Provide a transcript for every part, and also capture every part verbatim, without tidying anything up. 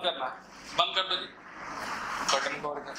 करना है, बंद कर दो जी बटन को। और कर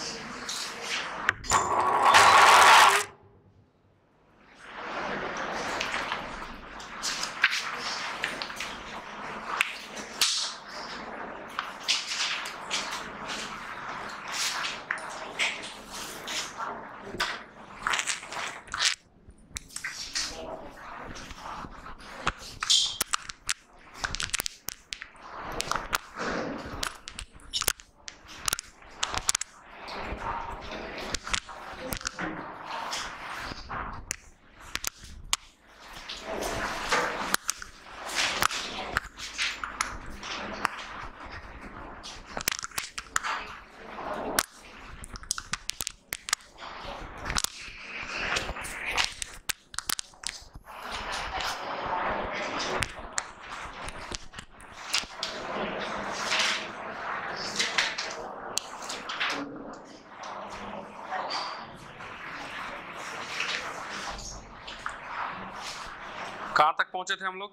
कहां तक पहुंचे थे हम लोग?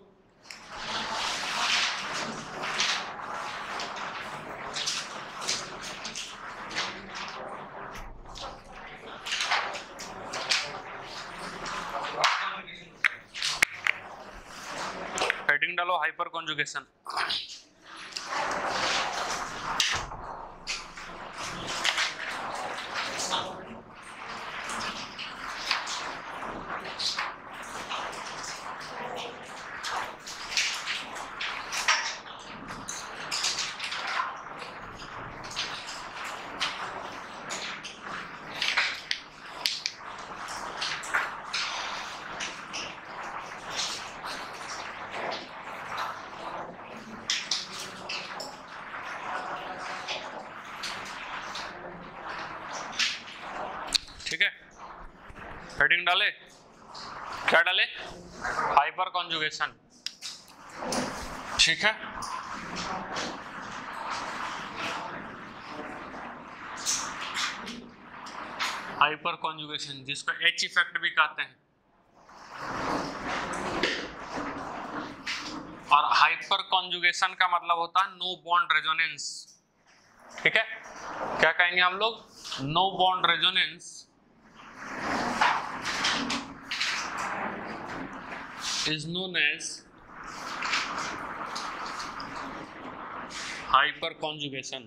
हेडिंग डालो हाइपर कॉन्जुगेशन। ठीक है, हेडिंग डाले, क्या डाले? Hyper conjugation. ठीक है, हाइपर कॉन्जुगेशन जिसको एच इफेक्ट भी कहते हैं। और हाइपर कॉन्जुगेशन का मतलब होता है नो बॉन्ड रेजोनेंस। ठीक है, क्या कहेंगे हम लोग? No bond resonance is known as hyperconjugation।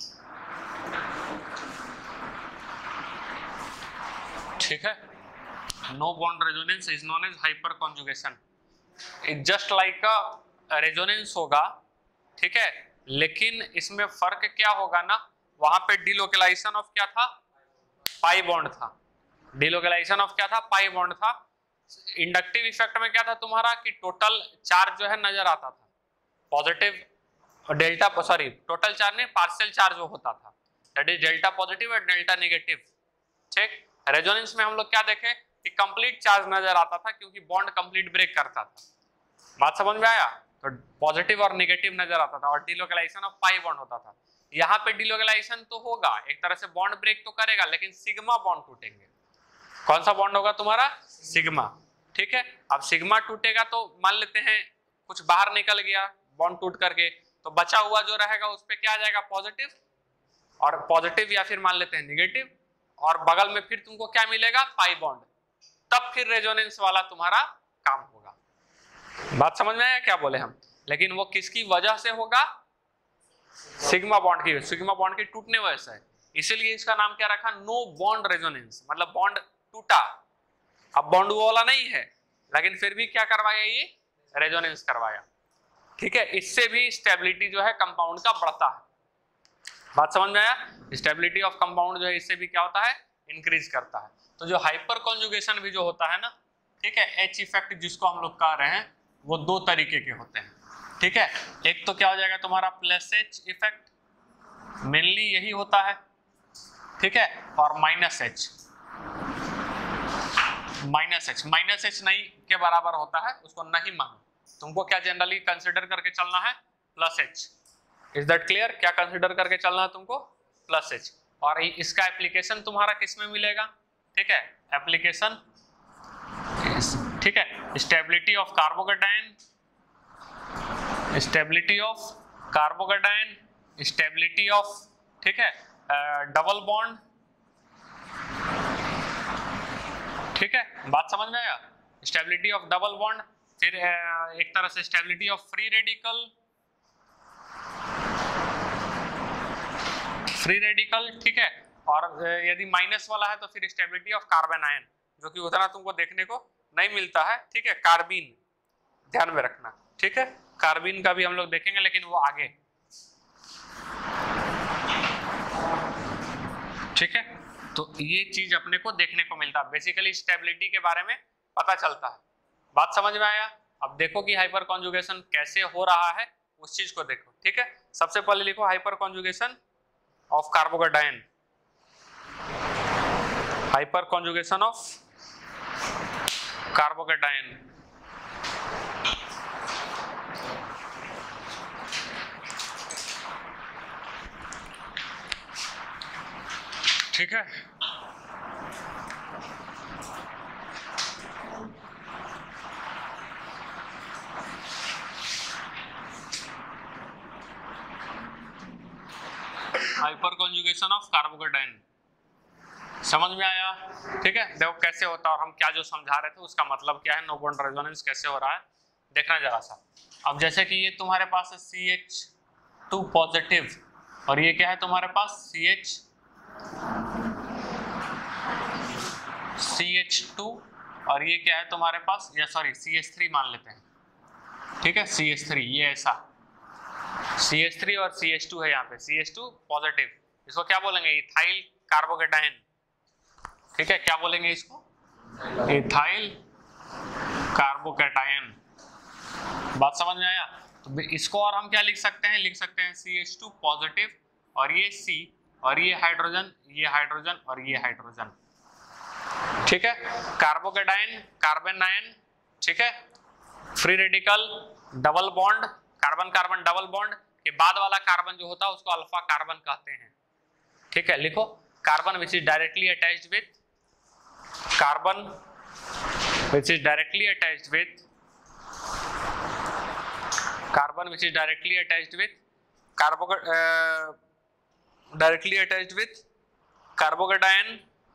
ठीक है, no bond resonance is known as hyperconjugation। it just like a resonance होगा, ठीक है, लेकिन इसमें फर्क क्या होगा ना, वहां पे डिलोकेलाइजेशन ऑफ क्या था? पाई बॉन्ड था। डिलोकेलाइजेशन ऑफ क्या था? पाई बॉन्ड था। इंडक्टिव इफेक्ट में क्या था तुम्हारा कि टोटल चार्ज जो है नजर आता था, positive delta, sorry total charge नहीं, पार्शियल चार्ज जो होता था, दैट इज डेल्टा पॉजिटिव और डेल्टा नेगेटिव। ठीक, रेजोनेंस में हम लोग क्या देखे कि कंप्लीट चार्ज नजर आता था क्योंकि बॉन्ड कंप्लीट ब्रेक करता था। बात समझ में आया? तो पॉजिटिव और नेगेटिव नजर आता था और डिलोकेलाइजेशन ऑफ पाई बॉन्ड होता था। यहाँ पे डिलोकेलाइजेशन तो होगा, एक तरह से बॉन्ड ब्रेक तो करेगा, लेकिन सिग्मा बॉन्ड टूटेंगे। कौन सा बॉन्ड होगा तुम्हारा? सिग्मा। ठीक है, अब सिग्मा टूटेगा तो मान लेते हैं कुछ बाहर निकल गया बॉन्ड टूट करके, तो बचा हुआ जो रहेगा उस पे क्या आ जाएगा? पॉजिटिव, और पॉजिटिव या फिर मान लेते हैं नेगेटिव, और बगल में फिर तुमको क्या मिलेगा? Pi bond. तब फिर रेजोनेंस वाला तुम्हारा काम होगा। बात समझ में आया क्या बोले हम? लेकिन वो किसकी वजह से होगा? सिग्मा बॉन्ड की, सिग्मा बॉन्ड के टूटने वजह से है। इसीलिए इसका नाम क्या रखा? नो बॉन्ड रेजोनेंस, मतलब बॉन्ड टूटा, अब बॉन्ड वो वाला नहीं है, लेकिन फिर भी क्या करवाया? ये रेजोनेंस करवाया। ठीक है, इससे भी स्टेबिलिटी जो है कंपाउंड का बढ़ता है। बात समझ में आया? स्टेबिलिटी ऑफ कंपाउंड जो है इससे भी क्या होता है? इंक्रीज करता है। तो जो हाइपर कॉन्जुगेशन भी जो होता है ना, ठीक है, एच इफेक्ट जिसको हम लोग कह रहे हैं, वो दो तरीके के होते हैं। ठीक है, एक तो क्या हो जाएगा तुम्हारा? प्लस एच इफेक्ट, मेनली यही होता है। ठीक है, और minus H, minus H, minus H नहीं के बराबर होता है, उसको नहीं मानो। तुमको क्या जनरली कंसिडर करके चलना है? Plus H. Is that clear? क्या कंसिडर करके चलना है तुमको? Plus H. और इसका एप्लीकेशन तुम्हारा किस में मिलेगा? ठीक है, एप्लीकेशन, ठीक है, stability of carbocation, stability of carbocation stability of, ठीक है, डबल बॉन्ड, ठीक है, बात समझ में आया, स्टेबिलिटी ऑफ डबल बॉन्ड, फिर एक तरह से stability of free radical, free radical, ठीक है, और यदि माइनस वाला है तो फिर स्टेबिलिटी ऑफ कार्बन आयन, जो कि उतना तुमको देखने को नहीं मिलता है, ठीक है, कार्बीन, ध्यान में रखना, ठीक है, कार्बीन का भी हम लोग देखेंगे लेकिन वो आगे, ठीक है। तो ये चीज अपने को देखने को मिलता है, बेसिकली स्टेबिलिटी के बारे में पता चलता है, बात समझ में आया। अब देखो कि हाइपर कॉन्जुगेशन कैसे हो रहा है, उस चीज को देखो, ठीक है। सबसे पहले लिखो hyper conjugation of carbocation, hyper conjugation of carbocation, ठीक है। हाइपर कॉन्जुगेशन ऑफ कार्बोकेटायन, समझ में आया, ठीक है। देखो कैसे होता है और हम क्या जो समझा रहे थे उसका मतलब क्या है, नो बॉन्ड रेजोनेंस कैसे हो रहा है, देखना जरा सा। अब जैसे कि ये तुम्हारे पास है सी एच टू पॉजिटिव और ये क्या है तुम्हारे पास C H C H two और ये क्या है तुम्हारे पास, या सॉरी सी एच थ्री मान लेते हैं, ठीक है, सी एच थ्री, ये ऐसा सी एच थ्री और सी एच टू है यहाँ पे, सी एच टू पॉजिटिव, इसको क्या बोलेंगे, इथाइल कार्बोकेटायन, ठीक है, क्या बोलेंगे इसको, इथाइल कार्बोकेटायन, बात समझ में आया। तो इसको और हम क्या लिख सकते हैं, लिख सकते हैं सी एच टू पॉजिटिव और ये C और ये हाइड्रोजन, ये हाइड्रोजन और ये हाइड्रोजन, ठीक है, कार्बोकेटायन, कार्बन आयन, ठीक है, free radical, double bond, carbon carbon double bond के बाद वाला कार्बन जो होता है उसको अल्फा कार्बन कहते हैं, ठीक है। लिखो carbon which is directly attached with, carbon which is directly attached with, carbon which is directly attached with carbo directly attached with carbocation,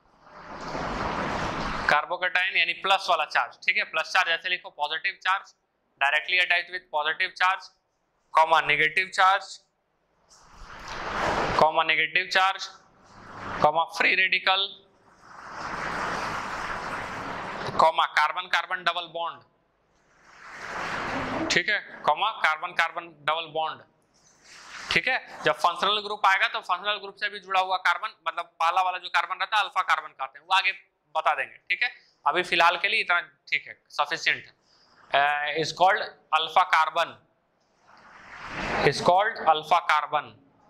carbocation यानी प्लस वाला चार्ज, ठीक है, प्लस चार्ज ऐसे लिखो, positive charge directly attached with positive charge, comma negative charge, comma negative charge, comma free radical, comma carbon carbon double bond, ठीक है, comma carbon carbon double bond, ठीक है। जब फंक्शनल ग्रुप आएगा तो फंक्शनल ग्रुप से भी जुड़ा हुआ कार्बन, मतलब पहला वाला जो कार्बन रहता है अल्फा कार्बन कहते हैं, वो आगे बता देंगे, ठीक है। अभी फिलहाल के लिए इतना ठीक है, सफिशिएंट है। Is called alpha carbon, is called alpha carbon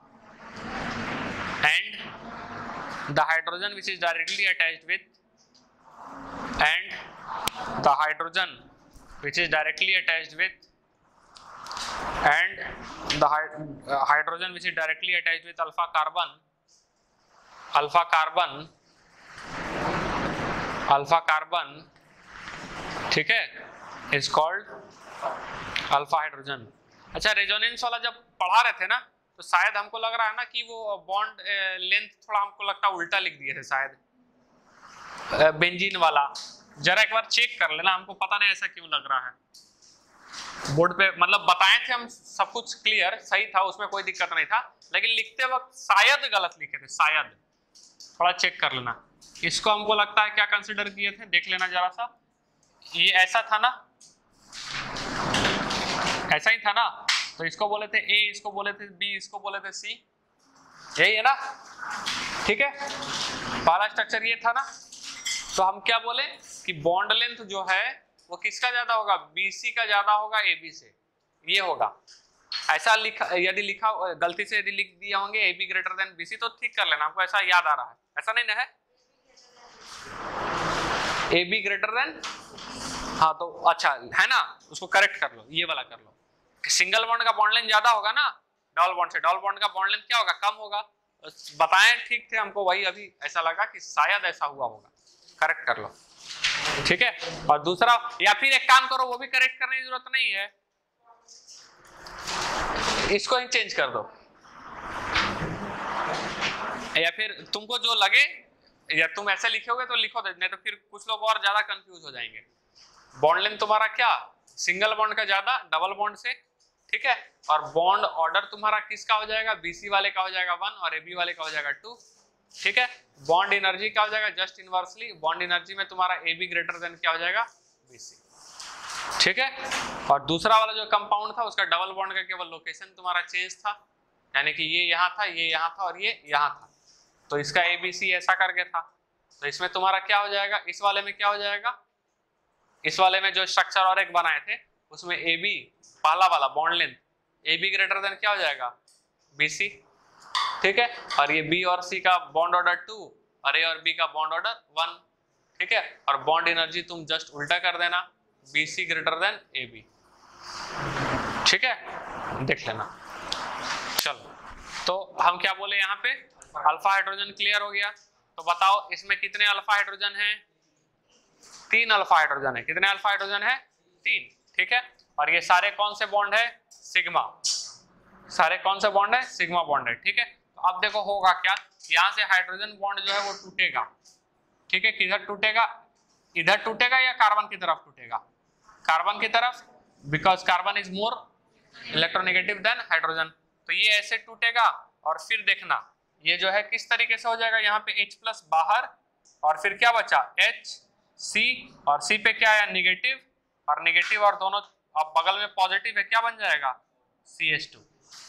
and the hydrogen which is directly attached with and the hydrogen which is directly attached with and the uh, hydrogen which is directly attached with alpha carbon, alpha carbon, alpha carbon, ठीक है, is called alpha hydrogen। अच्छा, resonance वाला जब पढ़ा रहे थे ना तो शायद हमको लग रहा है ना कि वो बॉन्ड लेंथ थोड़ा हमको लगता है उल्टा लिख दिए थे शायद, बेंजीन वाला, जरा एक बार चेक कर लेना, हमको पता नहीं ऐसा क्यों लग रहा है। बोर्ड पे मतलब बताए थे हम, सब कुछ क्लियर सही था, उसमें कोई दिक्कत नहीं था, लेकिन लिखते वक्त शायद गलत लिखे थे, शायद, थोड़ा चेक कर लेना। इसको हमको लगता है क्या कंसिडर किए थे, देख लेना जरा सा, ये ऐसा था ना, ऐसा ही था ना, तो इसको बोले थे ए, इसको बोले थे बी, इसको बोले थे सी, यही है ना, ठीक है। पहला स्ट्रक्चर ये था ना, तो हम क्या बोले कि बॉन्ड लेंथ जो है वो किसका ज्यादा होगा, बीसी का ज्यादा होगा एबी से, ये होगा ऐसा लिखा, यदि लिखा गलती से यदि लिख दिया होंगे A B greater than B C तो ठीक कर लेना, आपको ऐसा याद आ रहा है, ऐसा नहीं ना है, ए बी ग्रेटर देन, हाँ तो अच्छा है ना, उसको करेक्ट कर लो, ये वाला कर लो, सिंगल बॉन्ड का बॉन्ड लेंथ ज्यादा होगा ना डबल बॉन्ड से, डबल बॉन्ड का बॉन्ड लेंथ क्या होगा, कम होगा, बताएं ठीक थे हमको, वही अभी ऐसा लगा कि शायद ऐसा हुआ होगा, करेक्ट कर लो, ठीक है। और दूसरा, या फिर एक काम करो, वो भी करेक्ट करने की जरूरत नहीं है, इसको ही चेंज कर दो, या फिर तुमको जो लगे, या तुम ऐसे लिखोगे तो लिखो, नहीं तो फिर कुछ लोग और ज्यादा कंफ्यूज हो जाएंगे। बॉन्ड लेंथ तुम्हारा क्या, सिंगल बॉन्ड का ज्यादा डबल बॉन्ड से, ठीक है। और बॉन्ड ऑर्डर तुम्हारा किसका हो जाएगा, बीसी वाले का हो जाएगा वन और एबी वाले का हो जाएगा टू, ठीक है। बॉन्ड एनर्जी क्या हो जाएगा, जस्ट इनवर्सली बॉन्ड एनर्जी में तुम्हारा एबी ग्रेटर देन क्या हो जाएगा, बीसी, ठीक है। और दूसरा वाला जो कंपाउंड था उसका डबल बॉन्ड का केवल लोकेशन तुम्हारा चेंज था, यानी कि ये यहाँ था, ये यहाँ था और ये यहाँ था, तो इसका एबीसी ऐसा करके था। तो इसमें तुम्हारा क्या हो जाएगा, इस वाले में क्या हो जाएगा, इस वाले में जो स्ट्रक्चर और एक बनाए थे उसमें ए बी पहला वाला bond length A B greater than क्या हो जाएगा, बी सी, ठीक है। और ये बी और सी का बॉन्ड ऑर्डर टू और ए और बी का बॉन्ड ऑर्डर वन, ठीक है। और बॉन्ड एनर्जी तुम जस्ट उल्टा कर देना, B C greater than A B, ठीक है, देख लेना। चलो, तो हम क्या बोले यहाँ पे, अल्फा हाइड्रोजन क्लियर हो गया। तो बताओ इसमें कितने अल्फा हाइड्रोजन हैं, तीन अल्फा हाइड्रोजन है। कितने अल्फा हाइड्रोजन है, तीन, ठीक है। और ये सारे कौन से बॉन्ड है, सिग्मा, सारे कौन से बॉन्ड है, सिग्मा बॉन्ड है, ठीक है। तो अब देखो होगा क्या, यहाँ से हाइड्रोजन बॉन्ड जो है वो टूटेगा, ठीक है। किधर टूटेगा, इधर टूटेगा या कार्बन की तरफ टूटेगा, कार्बन की तरफ, because carbon is more electronegative than hydrogen. तो ये ऐसे टूटेगा और फिर देखना ये जो है किस तरीके से हो जाएगा, यहाँ पे H प्लस बाहर और फिर क्या बचा H C, और C पे क्या आया निगेटिव, और निगेटिव और दोनों अब बगल में पॉजिटिव है, क्या बन जाएगा सी एच टू।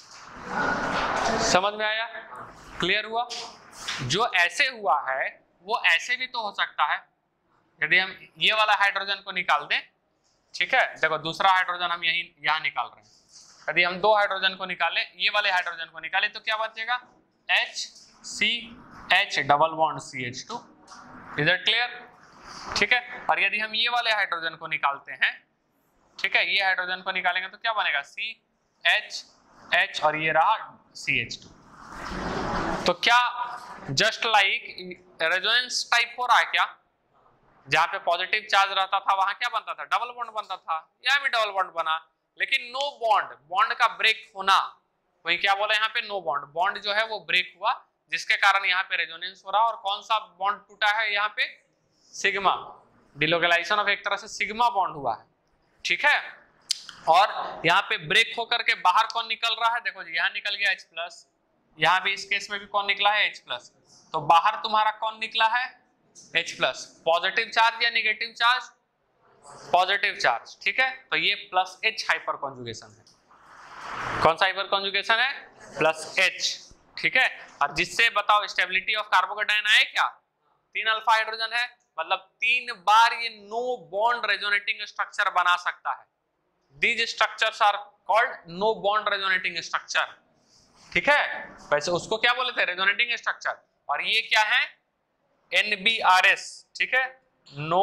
समझ में आया, क्लियर हुआ। जो ऐसे हुआ है वो ऐसे भी तो हो सकता है, यदि हम ये वाला हाइड्रोजन को निकाल दें, ठीक है। देखो दूसरा हाइड्रोजन हम यही यहाँ निकाल रहे हैं, यदि हम दो हाइड्रोजन को निकालें, ये वाले हाइड्रोजन को निकालें तो क्या बचेगा, H C H double bond C H two, is it clear, ठीक है। और यदि हम ये वाले हाइड्रोजन को निकालते हैं, ठीक है, ये हाइड्रोजन को निकालेंगे तो क्या बनेगा, C H H और ये रहा सी एच टू। तो क्या जस्ट लाइक रेजोनेंस टाइप हो रहा है क्या, जहां पे पॉजिटिव चार्ज रहता था वहां क्या बनता था, डबल बॉन्ड बनता था, यहाँ भी डबल बॉन्ड बना, लेकिन नो बॉन्ड, बॉन्ड का ब्रेक होना, वही क्या बोला यहाँ पे, नो बॉन्ड, बॉन्ड जो है वो ब्रेक हुआ, जिसके कारण यहाँ पे रेजोनेंस हो रहा। और कौन सा बॉन्ड टूटा है यहाँ पे, सिग्मा, डिलोकलाइजेशन ऑफ एक तरह से सिग्मा बॉन्ड हुआ है, ठीक है। और यहाँ पे ब्रेक होकर के बाहर कौन निकल रहा है, देखो जी यहाँ निकल गया H प्लस, यहाँ भी इस केस में भी कौन निकला है H प्लस, तो बाहर तुम्हारा कौन निकला है H प्लस, पॉजिटिव चार्ज या निगेटिव चार्ज, पॉजिटिव चार्ज, ठीक है। तो ये प्लस H हाइपर कॉन्जुगेशन है, कौन सा हाइपर कॉन्जुगेशन है, प्लस H, ठीक है। और जिससे बताओ स्टेबिलिटी ऑफ कार्बोकेटायन आए क्या, तीन अल्फा हाइड्रोजन है, मतलब तीन बार ये नो बॉन्ड रेजोनेटिंग स्ट्रक्चर बना सकता है। These structures are called no bond resonating structure, ठीक है। वैसे उसको क्या बोले थे, रेजोनेटिंग स्ट्रक्चर। और ये क्या है, एन बी आर एस, ठीक है, नो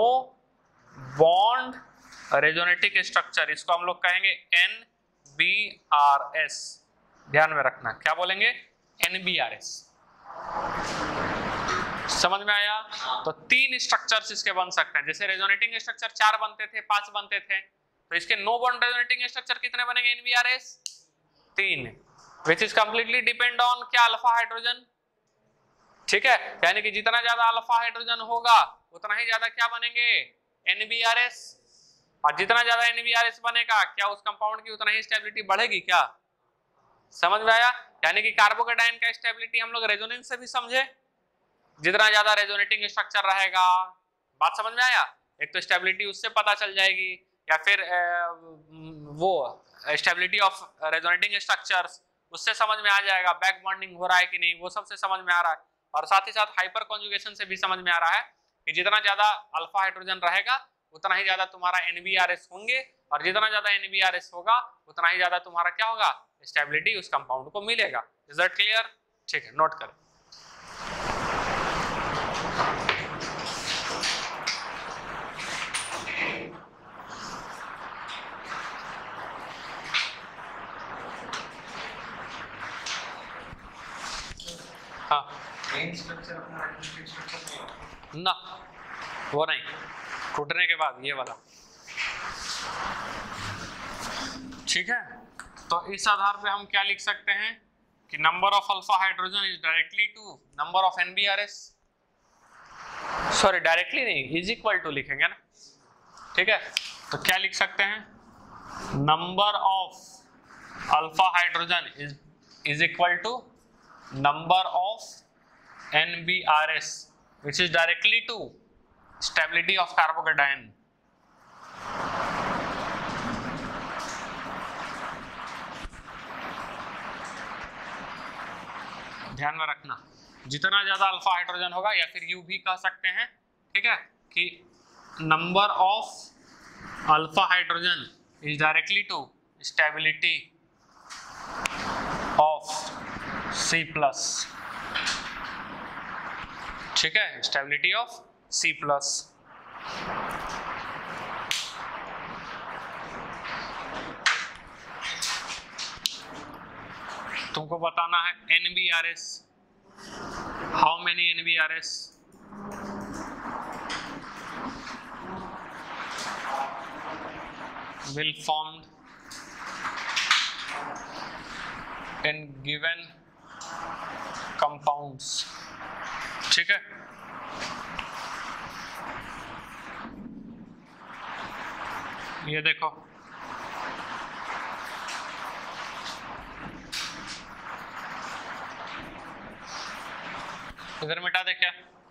बॉन्ड रेजोनेटिंग स्ट्रक्चर, इसको हम लोग कहेंगे एन बी आर एस, ध्यान में रखना, क्या बोलेंगे, एन बी आर एस। समझ में आया। तो तीन स्ट्रक्चर्स इसके बन सकते हैं, जैसे रेजोनेटिंग स्ट्रक्चर चार बनते थे, पांच बनते थे, तो इसके नो बॉन्ड रेजोनेटिंग स्ट्रक्चर कितने बनेंगे, एनबीआरएस तीन, which is completely depend on क्या, अल्फा हाइड्रोजन, ठीक है। यानी कि जितना ज्यादा अल्फा हाइड्रोजन होगा उतना ही ज्यादा क्या बनेंगे, एनबीआरएस, और जितना ज्यादा एनबीआरएस बनेगा क्या उस कंपाउंड की उतना ही स्टेबिलिटी बढ़ेगी क्या। समझ में आया। यानी कि कार्बोकेटायन का स्टेबिलिटी हम लोग रेजोनेंस से भी समझे, जितना ज्यादा रेजोनेटिंग स्ट्रक्चर रहेगा, बात समझ में आया। एक तो स्टेबिलिटी उससे पता चल जाएगी, या फिर वो स्टेबिलिटी ऑफ रेजोनेटिंग स्ट्रक्चर्स उससे समझ में आ जाएगा, बैक बॉन्डिंग हो रहा है कि नहीं वो सबसे समझ में आ रहा है। और साथ ही साथ हाइपर कॉन्जुगेशन से भी समझ में आ रहा है कि जितना ज्यादा अल्फा हाइड्रोजन रहेगा उतना ही ज्यादा तुम्हारा एनबीआरएस होंगे, और जितना ज्यादा एनबीआरएस होगा उतना ही ज्यादा तुम्हारा क्या होगा, स्टेबिलिटी उस कंपाउंड को मिलेगा। इज दैट क्लियर, ठीक है, नोट करें। ना वो नहीं, टूटने के बाद ये वाला, ठीक है। तो इस आधार पे हम क्या लिख सकते हैं कि number of alpha hydrogen is directly to number of NBRS, sorry directly नहीं, इज इक्वल टू लिखेंगे ना, ठीक है। तो क्या लिख सकते हैं, number of alpha hydrogen is is equal to number of NBRS which is directly to stability of carbocation. ध्यान में रखना, जितना ज्यादा अल्फा हाइड्रोजन होगा, या फिर यू भी कह सकते हैं, ठीक है, कि number of alpha hydrogen is directly to stability of C plus, ठीक है, स्टेबिलिटी ऑफ सी प्लस। तुमको बताना है NBRS, how many NBRS, will formed in given compounds, ठीक है। ये देखो, इधर मिटा दे क्या,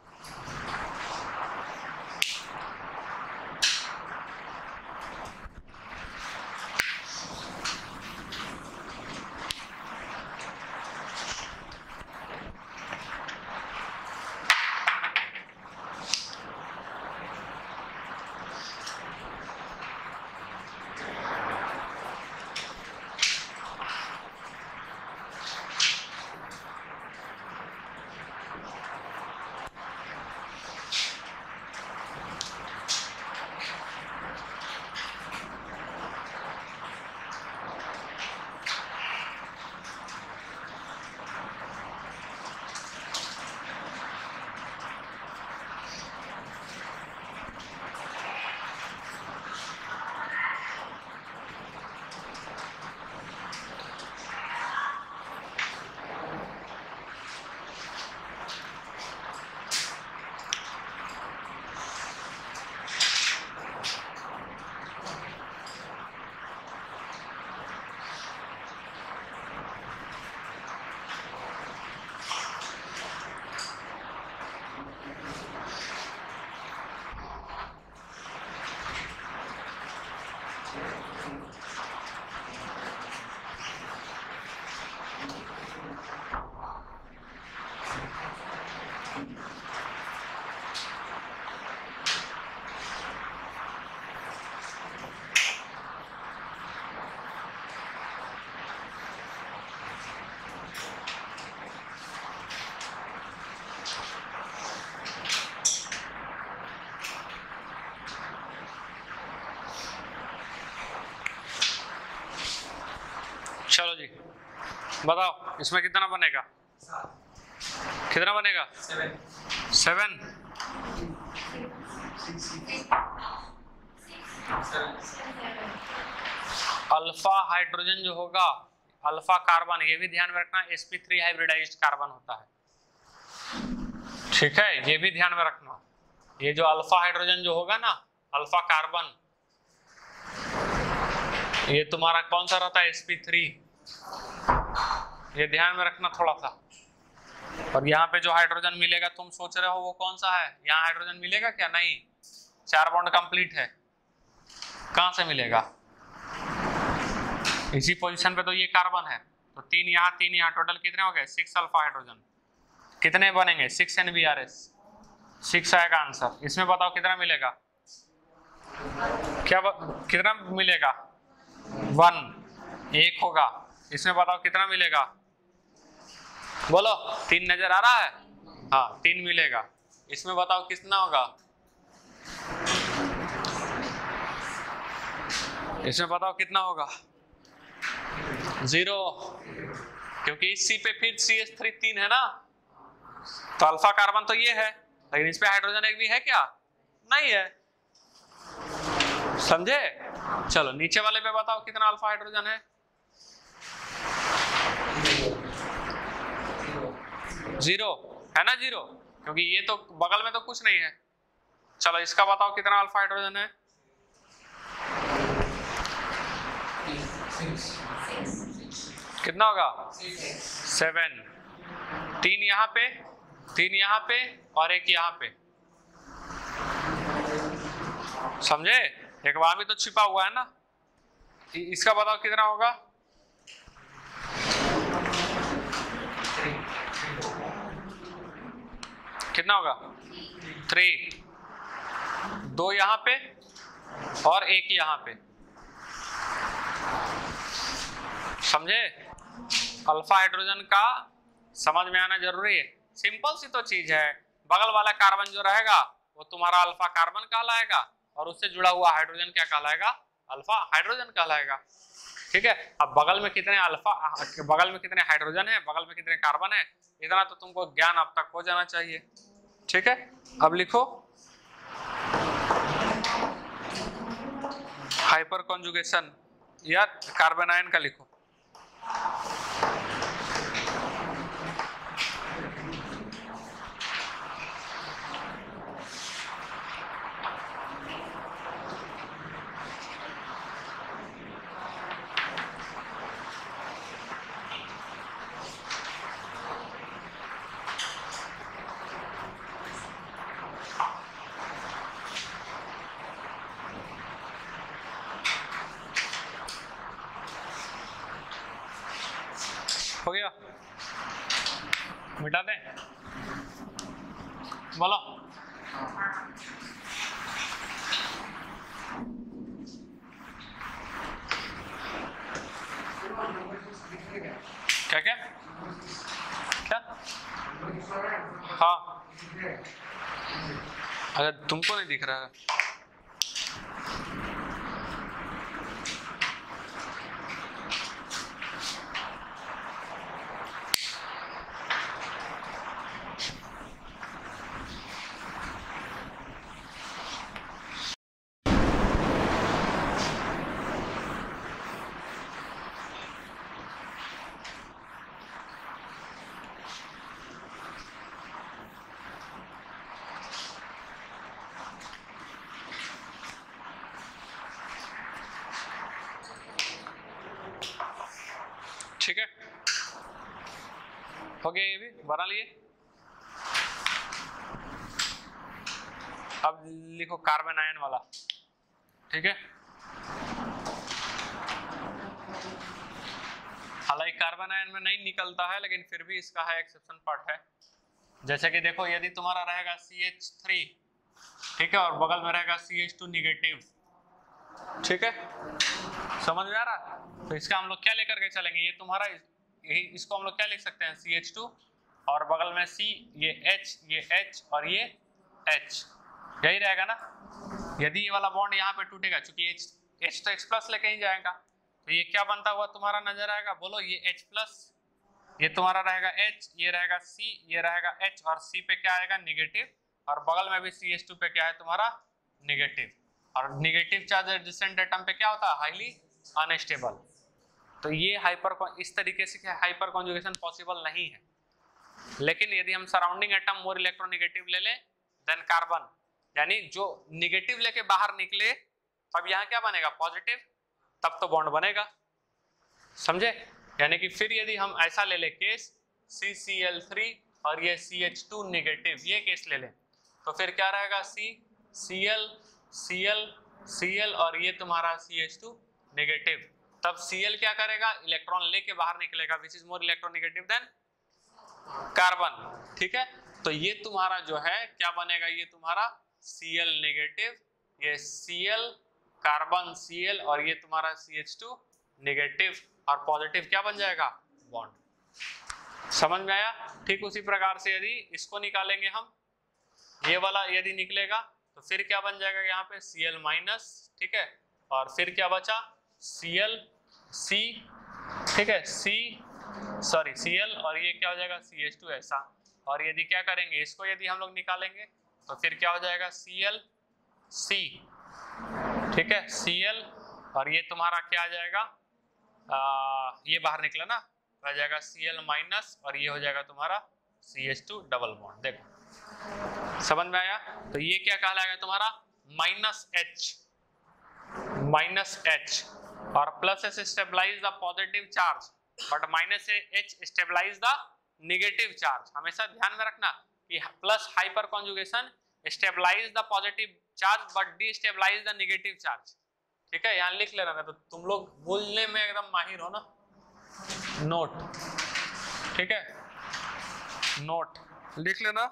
चलो जी बताओ इसमें कितना बनेगा, कितना बनेगा, सेवन, सेवन? अल्फा हाइड्रोजन जो होगा, अल्फा कार्बन, ये भी ध्यान में रखना, S P three hybridized carbon होता है, ठीक है, ये भी ध्यान में रखना। ये जो अल्फा हाइड्रोजन जो होगा ना, अल्फा कार्बन, ये तुम्हारा कौन सा रहता है, एस पी थ्री, ये ध्यान में रखना थोड़ा सा। और यहाँ पे जो हाइड्रोजन मिलेगा तुम सोच रहे हो वो कौन सा है, यहाँ हाइड्रोजन मिलेगा क्या, नहीं, चार बॉन्ड कंप्लीट है, कहां से मिलेगा, इसी पोजीशन पे तो ये कार्बन है, तो तीन यहाँ तीन यहाँ, टोटल कितने हो गए, सिक्स अल्फा हाइड्रोजन, कितने बनेंगे, सिक्स एनबीआरएस, सिक्स आएगा आंसर। इसमें बताओ कितना मिलेगा, क्या कितना मिलेगा, वन, एक होगा। इसमें बताओ कितना मिलेगा, बोलो, तीन नजर आ रहा है, हाँ तीन मिलेगा। इसमें बताओ कितना होगा, इसमें बताओ कितना होगा, जीरो, क्योंकि इस सी पे फिर सी एच थ्री तीन है ना, तो अल्फा कार्बन तो ये है, लेकिन इस पे हाइड्रोजन एक भी है क्या, नहीं है, समझे। चलो नीचे वाले पे बताओ कितना अल्फा हाइड्रोजन है, जीरो है ना, जीरो, क्योंकि ये तो बगल में तो कुछ नहीं है। चलो इसका बताओ कितना अल्फा हाइड्रोजन है? कितना होगा? सेवन। तीन यहाँ पे, तीन यहाँ पे और एक यहाँ पे, समझे? एक वहां भी तो छिपा हुआ है ना। इसका बताओ कितना होगा? कितना होगा? थ्री। दो यहाँ पे और एक यहाँ पे, समझे? अल्फा हाइड्रोजन का समझ में आना जरूरी है। सिंपल सी तो चीज है, बगल वाला कार्बन जो रहेगा वो तुम्हारा अल्फा कार्बन कहलाएगा और उससे जुड़ा हुआ हाइड्रोजन क्या कहलाएगा? अल्फा हाइड्रोजन कहलाएगा। ठीक है। अब बगल में कितने अल्फा, बगल में कितने हाइड्रोजन है, बगल में कितने कार्बन है, इतना तो तुमको ज्ञान अब तक हो जाना चाहिए। ठीक है। अब लिखो हाइपर कॉन्जुगेशन या कार्बन आयन का लिखो। हो गया? मिटा दें? बोलो। क्या क्या क्या? हाँ, अगर तुमको नहीं दिख रहा है ठीक है, हो गया, ये भी बना लिए। अब लिखो कार्बन आयन वाला। ठीक है, हालांकि कार्बन आयन में नहीं निकलता है लेकिन फिर भी इसका है एक्सेप्शन पार्ट है। जैसे कि देखो, यदि तुम्हारा रहेगा सी एच थ्री, ठीक है, और बगल में रहेगा सी एच टू निगेटिव, ठीक है, समझ में आ रहा? तो इसका हम लोग क्या लेकर के चलेंगे? ये तुम्हारा, यही इसको हम लोग क्या लिख सकते हैं? सी एच टू और बगल में C, ये H, ये H और ये H, यही रहेगा ना। यदि ये वाला बॉन्ड यहाँ पे टूटेगा, चूंकि H, H तो X प्लस लेके ही जाएगा, तो ये क्या बनता हुआ तुम्हारा नजर आएगा? बोलो, ये H प्लस, ये तुम्हारा रहेगा H, ये रहेगा C, ये रहेगा H और C पे क्या आएगा? निगेटिव, और बगल में भी सी एच टू पे क्या है तुम्हारा? निगेटिव। और निगेटिव चार्ज एडजेसेंट एटम पे क्या होता है? Highly unstable. तो ये हाइपर, इस तरीके से हाइपर कॉन्जुगेशन पॉसिबल नहीं है। लेकिन यदि हम सराउंडिंग एटम मोर इलेक्ट्रोनेगेटिव ले लें देन कार्बन, यानी जो निगेटिव लेके बाहर निकले, तब यहाँ क्या बनेगा? पॉजिटिव, तब तो बॉन्ड बनेगा, समझे? यानी कि फिर यदि हम ऐसा ले ले case C C L three और ये सी एच टू निगेटिव, ये केस ले लें, तो फिर क्या रहेगा? C, Cl, Cl, Cl और ये तुम्हारा सी एच टू निगेटिव। तब Cl क्या करेगा? इलेक्ट्रॉन लेके बाहर निकलेगा, which is more electronegative than carbon. ठीक है, तो ये तुम्हारा जो है क्या बनेगा? ये तुम्हारा Cl नेगेटिव, ये Cl कार्बन Cl और ये तुम्हारा सी एच टू नेगेटिव, और पॉजिटिव क्या बन जाएगा? बॉन्ड। समझ में आया? ठीक उसी प्रकार से यदि इसको निकालेंगे हम, ये वाला यदि निकलेगा तो फिर क्या बन जाएगा? यहाँ पे Cl माइनस, ठीक है, और फिर क्या बचा? Cl, C, ठीक है, C, सॉरी Cl, और ये क्या हो जाएगा? सी एच टू ऐसा। और यदि क्या करेंगे, इसको यदि हम लोग निकालेंगे तो फिर क्या हो जाएगा? Cl, C, ठीक है, Cl, और ये तुम्हारा क्या आ जाएगा? आ, ये बाहर निकला ना, आ जाएगा Cl माइनस, और ये हो जाएगा तुम्हारा C H two double bond. देखो समझ में आया? तो ये क्या कहलाएगा तुम्हारा माइनस एच, माइनस एच, और plus H stabilize the positive charge but minus H stabilize the negative charge. हमेशा ध्यान में रखना कि plus hyper conjugation stabilize the positive charge but destabilize the negative charge. ठीक है, यहाँ लिख लेना, तो तुम लोग बोलने में एकदम माहिर हो ना। नोट, ठीक है, नोट लिख लेना।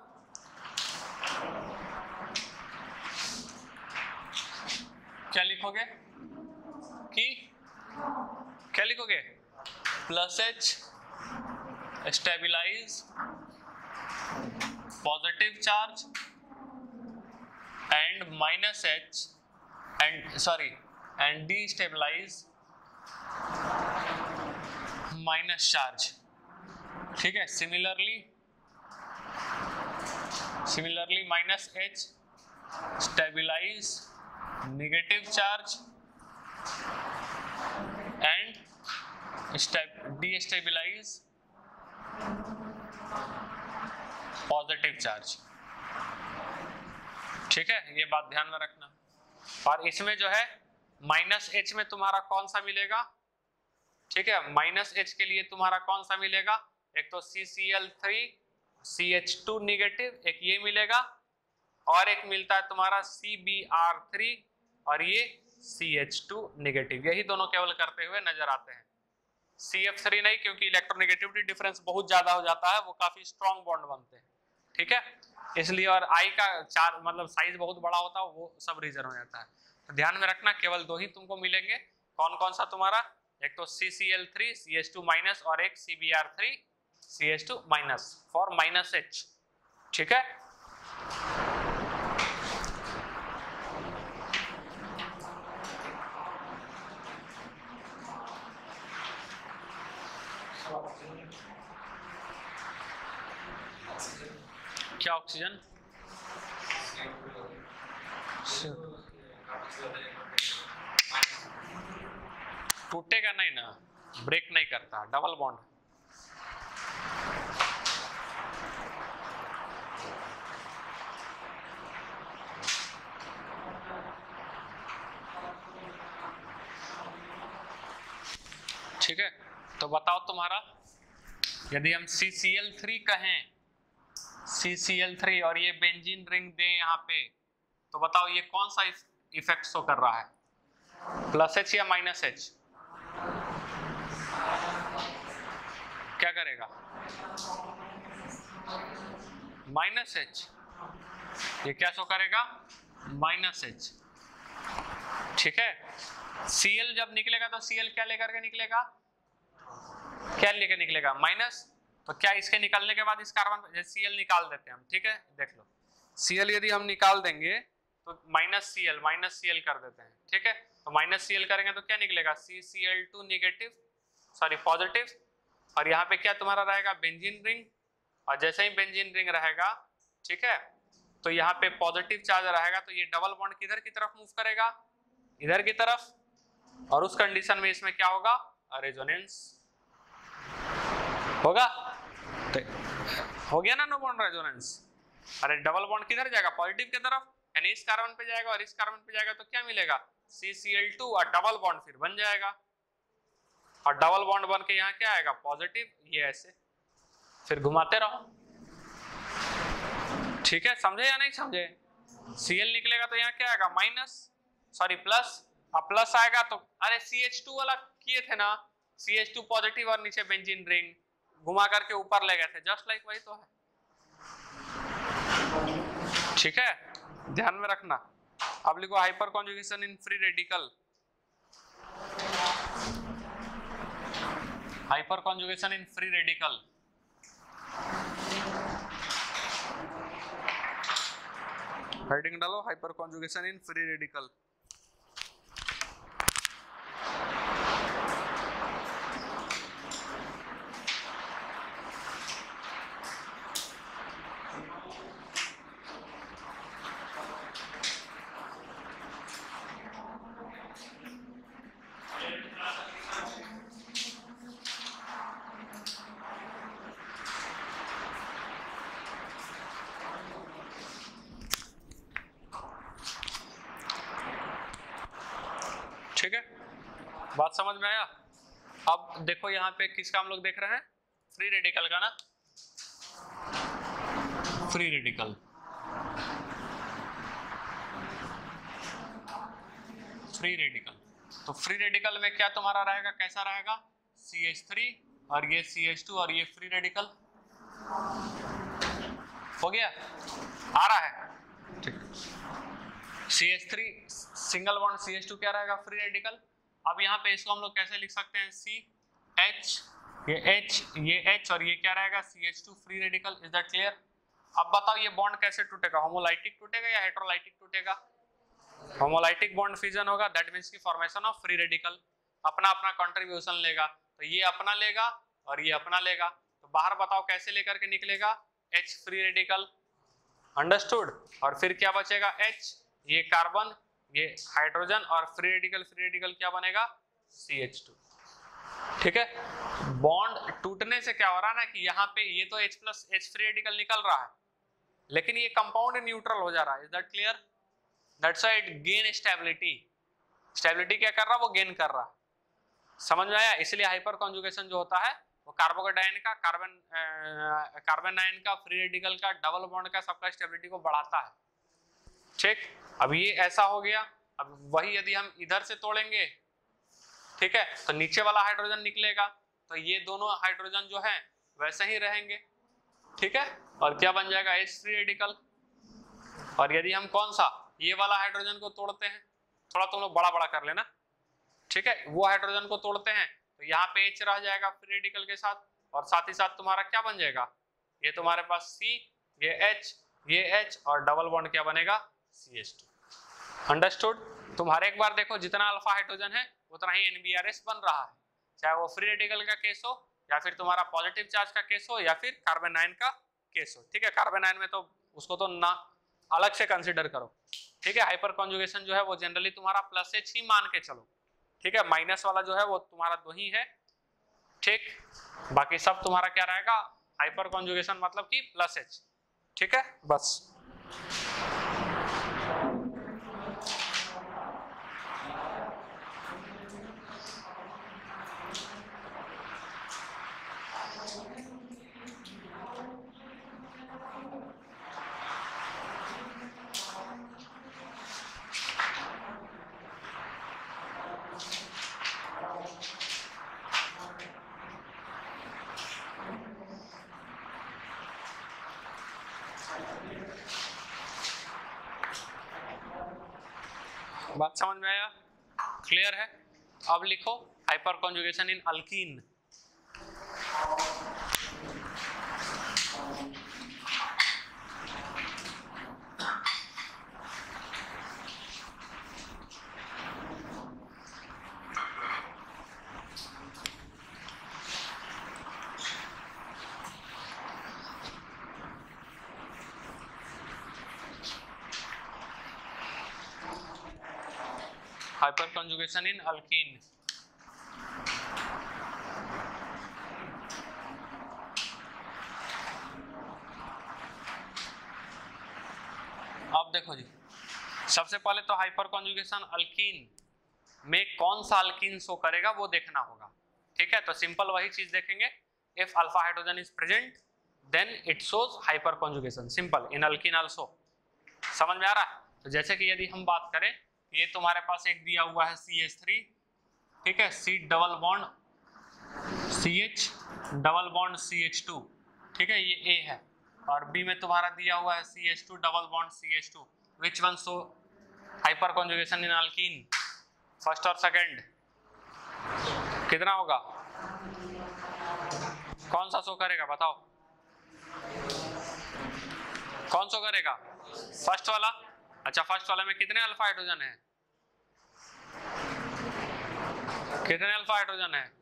क्या लिखोगे कि क्या लिखोगे? Plus H stabilize positive charge and minus H and sorry and destabilize minus charge. ठीक है, similarly similarly minus H stabilize negative charge and destabilize positive charge. ठीक है, ये बात ध्यान में रखना। और इसमें जो है माइनस एच में तुम्हारा कौन सा मिलेगा? ठीक है, माइनस एच के लिए तुम्हारा कौन सा मिलेगा? एक तो C C L three C H two negative, एक ये मिलेगा, और एक मिलता है तुम्हारा सी बी आर थ्री और ये सी एच टू निगेटिव। यही दोनों केवल करते हुए नजर आते हैं, सी एफ थ्री नहीं, क्योंकि इलेक्ट्रोनेगेटिविटी डिफरेंस बहुत ज्यादा हो जाता है, वो काफी स्ट्रॉन्ग बॉन्ड बनते हैं। ठीक है, इसलिए, और आई का चार मतलब साइज बहुत बड़ा होता है, वो सब रीजन हो जाता है। तो ध्यान में रखना, केवल दो ही तुमको मिलेंगे। कौन कौन सा तुम्हारा? एक तो C C L three C H two minus और एक C B R three C H two minus for minus H. ठीक है, क्या ऑक्सीजन? टूटेगा नहीं ना, ब्रेक नहीं करता, डबल बॉन्ड। ठीक है, तो बताओ तुम्हारा, यदि हम सी सी एल थ्री कहें, सी सी एल थ्री और ये बेंजीन रिंग दे यहाँ पे, तो बताओ ये कौन सा इफेक्ट शो कर रहा है? प्लस एच या माइनस एच? क्या करेगा? Minus H. ये क्या शो करेगा? Minus H. ठीक है, Cl जब निकलेगा तो Cl क्या लेकर के निकलेगा? क्या लेकर निकलेगा? माइनस। तो क्या इसके निकलने के बाद इस कार्बन Cl निकाल देते हैं हम। ठीक है, देख लो, Cl यदि हम निकाल देंगे तो माइनस Cl माइनस Cl कर देते हैं। ठीक है, तो माइनस Cl करेंगे तो क्या निकलेगा? C C L two negative sorry positive, और यहाँ पे क्या तुम्हारा रहेगा? Benzene ring. और जैसे ही बेंजीन रिंग रहेगा, ठीक है, तो यहाँ पे पॉजिटिव चार्ज रहेगा, तो ये डबल बॉन्ड किधर की तरफ मूव करेगा? इधर की तरफ। और उस कंडीशन में इसमें क्या होगा? रेजोनेंस होगा। तो हो गया ना नो बॉन्ड रेजोनेंस। अरे डबल बॉन्ड किधर जाएगा? पॉजिटिव की तरफ, यानी इस कार्बन पे जाएगा और इस कार्बन पे जाएगा, तो क्या मिलेगा? सी सी एल टू और डबल बॉन्ड फिर बन जाएगा, और डबल बॉन्ड बन के यहाँ क्या आएगा? पॉजिटिव। ये ऐसे फिर घुमाते रहो। ठीक है, समझे या नहीं समझे? Cl निकलेगा तो यहाँ क्या आएगा? माइनस सॉरी प्लस, अब प्लस आएगा तो अरे सी एच टू वाला किए थे ना, सी एच टू पॉजिटिव और नीचे बेंजीन रिंग, घुमा करके ऊपर ले गए थे, जस्ट लाइक वही तो है। ठीक है, ध्यान में रखना। अब लिखो hyper conjugation in free radical. Hyper conjugation in free radical. Heading डालो, hyper conjugation in free radical. बात समझ में आया? अब देखो यहाँ पे किसका हम लोग देख रहे हैं, फ्री रेडिकल का ना, फ्री रेडिकल, फ्री रेडिकल। तो फ्री रेडिकल में क्या तुम्हारा रहेगा, कैसा रहेगा, सी एच थ्री और ये सी एच टू और ये फ्री रेडिकल हो गया, आ रहा है, ठीक। C H three single bond C H two क्या रहेगा, फ्री रेडिकल। अब यहाँ पे इसको हम लोग कैसे लिख सकते हैं, सी एच, ये H, ये H और ये क्या रहेगा, C H two free radical. Is that clear? अब बताओ ये बॉन्ड कैसे टूटेगा, होमोलाइटिक टूटेगा या हेटेरोलाइटिक टूटेगा? होमोलाइटिक बॉन्ड फिजन होगा, दैट मींस की फॉर्मेशन ऑफ फ्री रेडिकल। अपना अपना कंट्रीब्यूशन लेगा, तो ये अपना लेगा और ये अपना लेगा, तो बाहर बताओ कैसे लेकर के निकलेगा, H फ्री रेडिकल, अंडरस्टूड। और फिर क्या बचेगा, H, ये कार्बन, ये हाइड्रोजन और फ्री रेडिकल, फ्री रेडिकल क्या बनेगा, सी एच टू। ठीक है, बॉन्ड टूटने से क्या हो रहा है ना कि यहाँ पे ये तो H plus H free radical निकल रहा है, लेकिन ये कंपाउंड न्यूट्रल हो जा रहा है। Is that clear? That's why it gain stability. Stability क्या कर रहा है, वो गेन कर रहा है। समझ में आया? इसलिए हाइपर कॉन्जुगेशन जो होता है वो कार्बोकेटाइन का, कार्बन कार्बन आयन का, फ्री रेडिकल का, डबल बॉन्ड का, सबका स्टेबिलिटी को बढ़ाता है। ठीक, अब ये ऐसा हो गया। अब वही यदि हम इधर से तोड़ेंगे, ठीक है, तो नीचे वाला हाइड्रोजन निकलेगा, तो ये दोनों हाइड्रोजन जो है वैसे ही रहेंगे। ठीक है, और क्या बन जाएगा, H फ्री रेडिकल। और यदि हम कौन सा, ये वाला हाइड्रोजन को तोड़ते हैं, थोड़ा तुम लोग बड़ा बड़ा कर लेना, ठीक है, वो हाइड्रोजन को तोड़ते हैं तो यहाँ पे H रह जाएगा फ्री रेडिकल के साथ, और साथ ही साथ तुम्हारा क्या बन जाएगा, ये तुम्हारे पास C, ये H, ये H और डबल बॉन्ड क्या बनेगा, सी एच टू। अंडरस्टूड? तुम हर एक बार देखो जितना अल्फा हाइड्रोजन है उतना ही एन बी आर एस बन रहा है, चाहे वो फ्री रेडिकल का केस हो या फिर तुम्हारा पॉजिटिव चार्ज का केस हो या फिर कार्बन आयन का केस हो। ठीक है, कार्बन आयन में तो उसको तो ना अलग से कंसीडर करो। ठीक है, हाइपर कॉन्जुगेशन जो है वो जनरली तुम्हारा प्लस एच ही मान के चलो। ठीक है, माइनस वाला जो है वो तुम्हारा दो ही है। ठीक, बाकी सब तुम्हारा क्या रहेगा, हाइपर कॉन्जुगेशन मतलब कि प्लस एच। ठीक है, बस। बात समझ में आया? क्लियर है? अब लिखो hyper conjugation in alkene. Hyper conjugation in alkene. अब देखो जी, सबसे पहले तो हाइपर कॉन्जुगेशन अल्कीन में कौन सा अल्कीन शो करेगा वो देखना होगा। ठीक है, तो सिंपल वही चीज देखेंगे, if alpha hydrogen is present then it shows hyper conjugation, simple, in alkene also. समझ में आ रहा है? तो जैसे कि यदि हम बात करें, ये तुम्हारे पास एक दिया हुआ है सी एच थ्री, ठीक है, C double bond C H double bond C H two, ठीक है, ये A है, और B में तुम्हारा दिया हुआ है C H two double bond C H two. Which one show hyper conjugation in alkene, first और सेकंड? कितना होगा, कौन सा शो करेगा बताओ, कौन शो करेगा, फर्स्ट वाला। अच्छा, फर्स्ट वाले में कितने अल्फा हाइड्रोजन है, कितने अल्फा हाइड्रोजन है,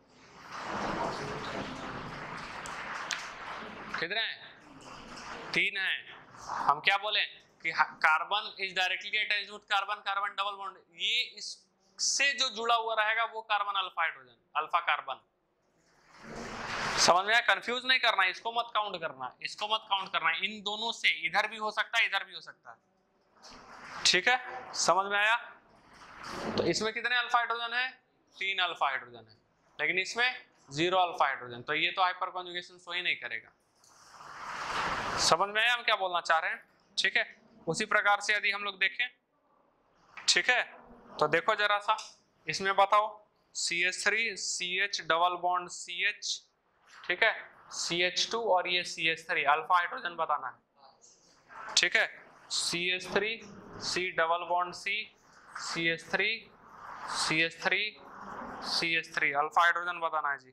कितने हैं, तीन हैं। हम क्या बोले कि carbon is directly attached with carbon, carbon double bond, ये इससे जो जुड़ा हुआ रहेगा वो carbon alpha hydrogen, alpha carbon. समझ में आया? कंफ्यूज नहीं करना, इसको मत काउंट करना, इसको मत काउंट करना, इन दोनों से इधर भी हो सकता है इधर भी हो सकता है। ठीक है, समझ में आया? तो इसमें कितने अल्फा हाइड्रोजन है, तीन अल्फा हाइड्रोजन है, लेकिन इसमें जीरो अल्फा हाइड्रोजन, तो ये तो हाइपर कॉन्जुगेशन सो ही नहीं करेगा। समझ में आया हम क्या बोलना चाह रहे हैं? ठीक है, उसी प्रकार से यदि हम लोग देखें, ठीक है, तो देखो जरा सा इसमें बताओ, C H three C H double bond C H, ठीक है, सी एच टू और ये C H three, alpha hydrogen बताना है, ठीक है, C H three C double bond C, C H three C H three C H three, alpha hydrogen बताना है जी।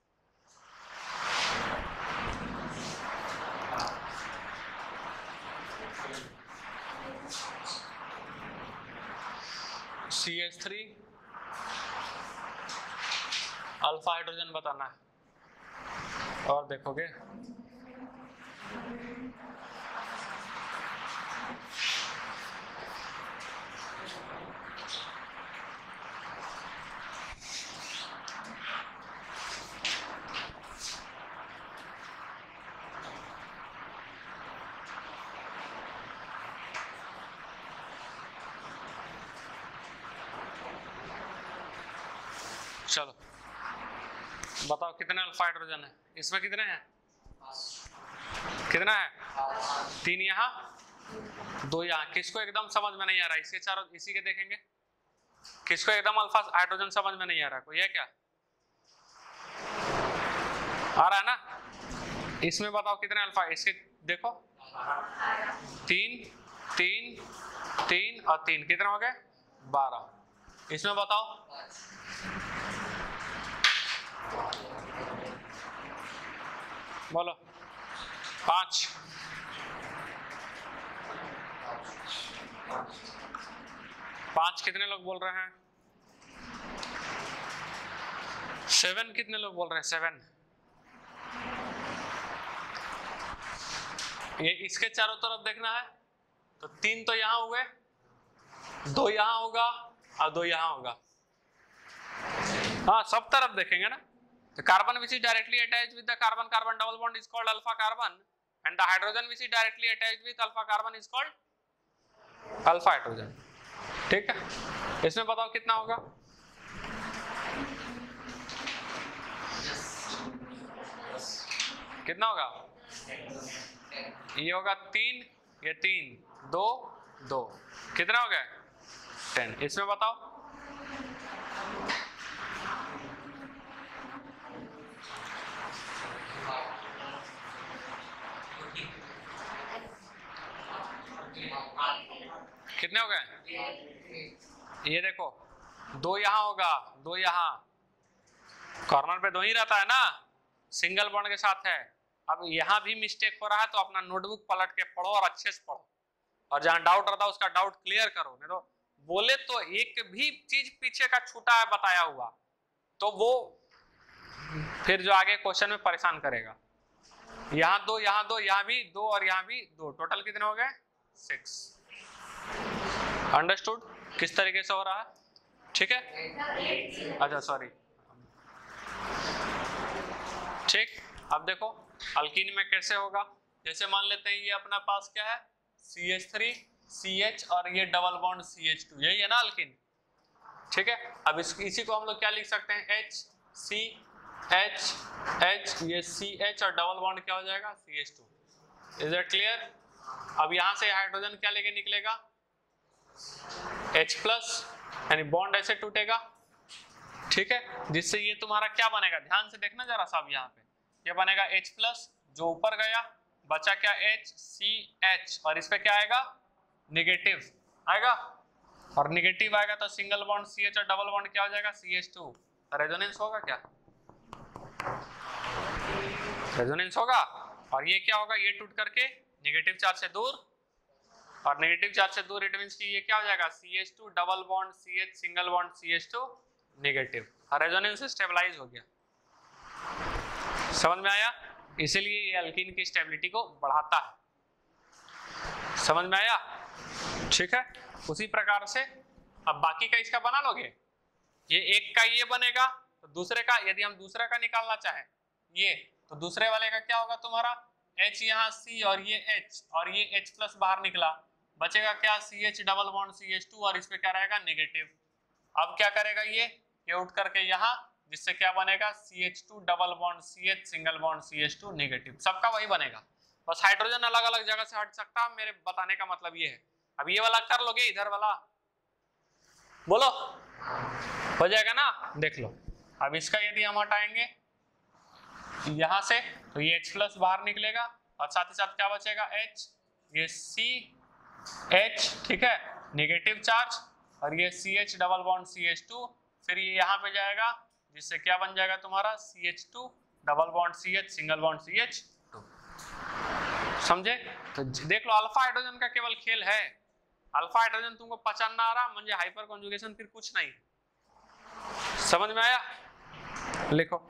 C H three alpha hydrogen बताना है, और देखोगे चलो बताओ कितने अल्फा हाइड्रोजन है इसमें? कितने हैं? कितना है? तीन यहाँ, दो यहाँ। किसको एकदम समझ में नहीं आ रहा? इसके चारों इसी के देखेंगे, किसको एकदम अल्फा हाइड्रोजन समझ में नहीं आ रहा? कोई है क्या? आ रहा है ना? इसमें बताओ कितने अल्फा, इसके देखो, तीन तीन तीन और तीन, कितने हो गए? बारह। इसमें बताओ, बोलो। पांच। पांच कितने लोग बोल रहे हैं? सेवन कितने लोग बोल रहे हैं? सेवन। ये इसके चारों तरफ देखना है, तो तीन तो यहां हुए, दो यहां होगा और दो यहां होगा। हाँ, सब तरफ देखेंगे ना। The carbon which is directly attached with the carbon carbon double bond is called alpha carbon, and the hydrogen which is directly attached with alpha carbon is called alpha hydrogen। ठीक है, इसमें बताओ कितना होगा? कितना होगा? ये होगा तीन, ये तीन, दो दो, कितना हो गया? टेन। इसमें बताओ, कितने हो गए? ये देखो, दो यहां होगा, दो यहां, कॉर्नर पे दो ही रहता है ना, सिंगल बॉन्ड के साथ है। अब यहां भी मिस्टेक हो रहा है, तो अपना नोटबुक पलट के पढ़ो और अच्छे से पढ़ो, और जहां डाउट रहता है उसका डाउट क्लियर करो। नहीं तो बोले तो एक भी चीज पीछे का छूटा है बताया हुआ, तो वो फिर जो आगे क्वेश्चन में परेशान करेगा। यहाँ दो, यहाँ दो, यहाँ भी दो और यहाँ भी दो, टोटल कितने हो गए? सिक्स। अंडरस्टूड किस तरीके से हो रहा है? ठीक है, अच्छा सॉरी, ठीक। अब देखो अल्कीन में कैसे होगा। जैसे मान लेते हैं ये अपना पास क्या है? C H three C H और ये double bond C H two, यही है ना अल्कीन? ठीक है, अब इस, इसी को हम लोग क्या लिख सकते हैं? H C H H, ये सी एच और डबल बॉन्ड क्या हो जाएगा? C H two. Is it clear? अब यहां से हाइड्रोजन क्या लेके निकलेगा? H प्लस, यानी बॉन्ड ऐसे टूटेगा, ठीक है, जिससे ये तुम्हारा क्या बनेगा? ध्यान से देखना जरा सा। अब यहाँ पे ये बनेगा H प्लस, जो ऊपर गया बचा क्या? H C H, और इस पे क्या आएगा? निगेटिव आएगा, और निगेटिव आएगा तो सिंगल बॉन्ड सी एच और डबल बॉन्ड क्या हो जाएगा? C H to. रेजोनेंस होगा क्या? रेजोनेंस होगा, और ये क्या होगा? ये टूट करके नेगेटिव चार्ज से दूर, और नेगेटिव चार्ज से दूर, इट मींस कि ये क्या हो जाएगा? C H two double bond C H single bond C H two negative, resonance stabilize हो गया। समझ में आया? इसीलिए ये अल्कीन की स्टेबिलिटी को बढ़ाता है। समझ में आया? ठीक है, उसी प्रकार से अब बाकी का इसका बना लोगे। ये एक का ये बनेगा, तो दूसरे का यदि हम दूसरे का निकालना चाहें ये, तो दूसरे वाले का क्या होगा तुम्हारा? H यहाँ C और ये H, और ये H प्लस बाहर निकला, बचेगा क्या? C H double bond C H two, और इस पे क्या रहेगा? नेगेटिव। अब क्या करेगा ये? ये उठ करके यहाँ, जिससे क्या बनेगा C H two double bond C H single bond C H two negative, सबका वही बनेगा, बस हाइड्रोजन अलग अलग जगह से हट सकता है। मेरे बताने का मतलब ये है। अब ये वाला कर लोगे, इधर वाला बोलो, हो जाएगा ना, देख लो। अब इसका यदि हम हटाएंगे यहां से तो ये H प्लस बाहर निकलेगा और साथ ही साथ क्या बचेगा H, ये C H, ठीक है, नेगेटिव चार्ज, और ये C H double bond C H two, फिर ये यहाँ पे जाएगा, जिससे क्या बन जाएगा तुम्हारा C H two double bond C H single bond C H two. समझे? तो देख लो अल्फा हाइड्रोजन का केवल खेल है। अल्फा हाइड्रोजन तुमको पहचानना आ रहा, म्हणजे हाइपर कॉन्जुगेशन फिर कुछ नहीं। समझ में आया? लिखो।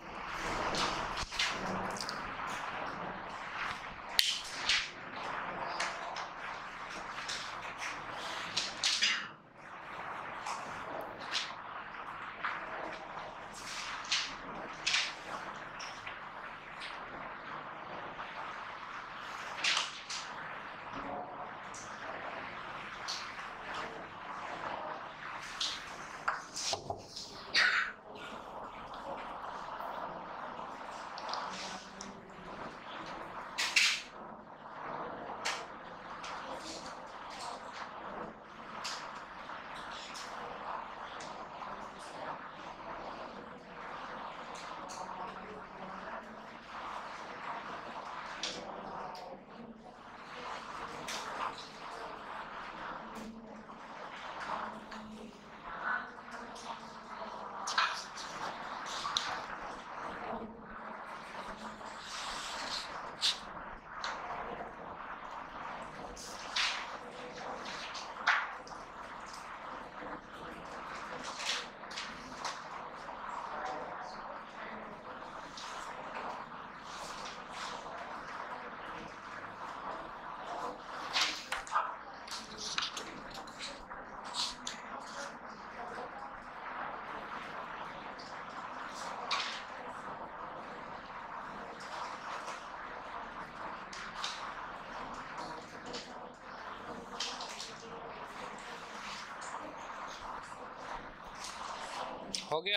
हो गया?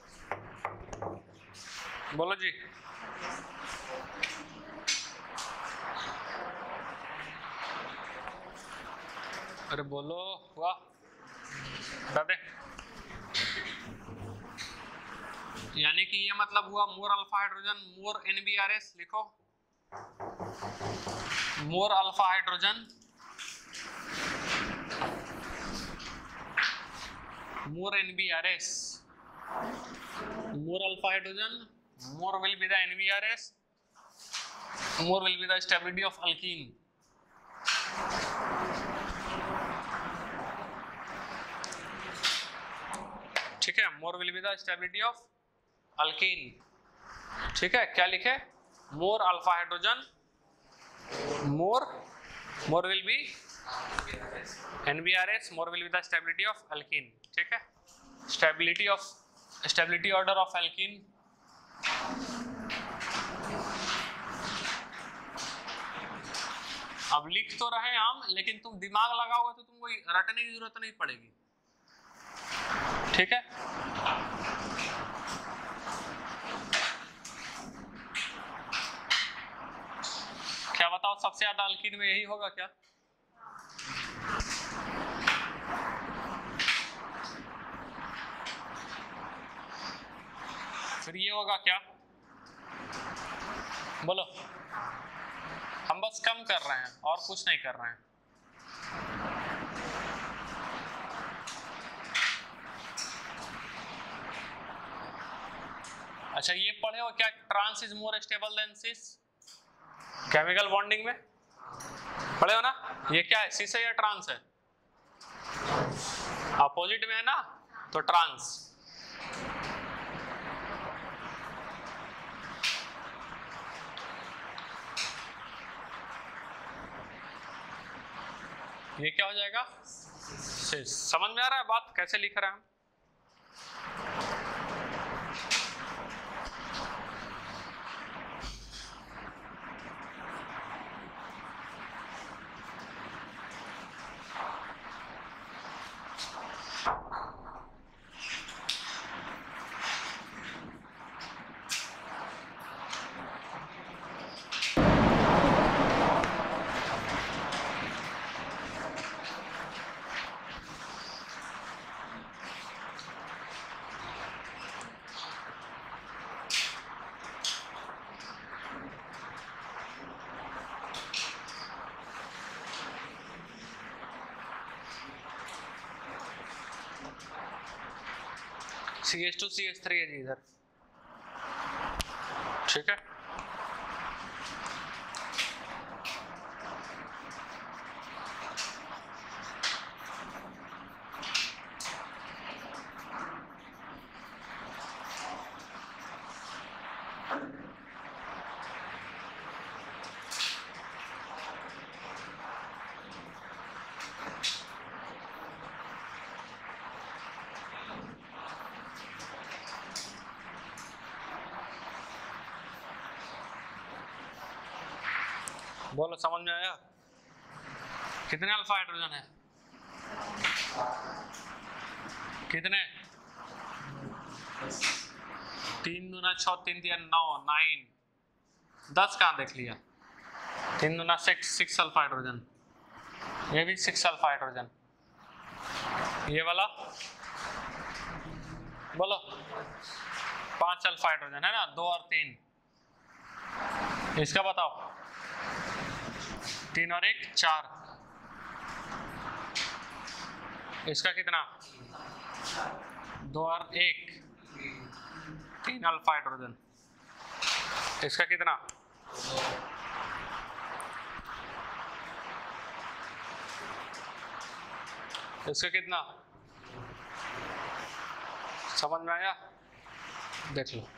बोलो जी। अरे बोलो, वाह दादे। यानी कि ये मतलब हुआ मोर अल्फा हाइड्रोजन मोर एनबीआरएस, लिखो more alpha hydrogen more N B R S, more alpha hydrogen, more will be the N B R S, more will be the stability of alkene. ठीक है, more will be the stability of alkene. ठीक है, क्या लिखे? more alpha hydrogen, more more will be N B R S, more will be the stability of alkene. ठीक है, stability of stability order of alkene. अब लिख तो रहे हम, लेकिन तुम दिमाग लगाओगे तो तुमको रटने की जरूरत नहीं पड़ेगी। ठीक है, क्या बताओ सबसे ज्यादा एल्कीन में यही होगा क्या? फिर ये होगा क्या? बोलो। हम बस कम कर रहे हैं और कुछ नहीं कर रहे हैं। अच्छा, ये पढ़े हो क्या? Trans is more stable than cis, chemical bonding में पढ़े हो ना? ये क्या है, सिस है या ट्रांस है? अपोजिट में है ना, तो ट्रांस। ये क्या हो जाएगा? समझ में आ रहा है बात कैसे लिख रहे हैं हम? C H two C H three है जी इधर, ठीक है। बोलो समझ में आया? कितने अल्फा हाइड्रोजन है? कितने? तीन दूना छः, तीन दिया नौ, नाइन। दस कहाँ देख लिया? तीन दूना सिक्स, सिक्स अल्फा हाइड्रोजन। ये भी सिक्स अल्फा हाइड्रोजन। ये वाला बोलो पांच अल्फा हाइड्रोजन है ना, दो और तीन। इसका बताओ, तीन और एक चार। इसका कितना? दो और एक तीन अल्फा हाइड्रोजन। इसका कितना? इसका कितना? समझ में आया? देख लो।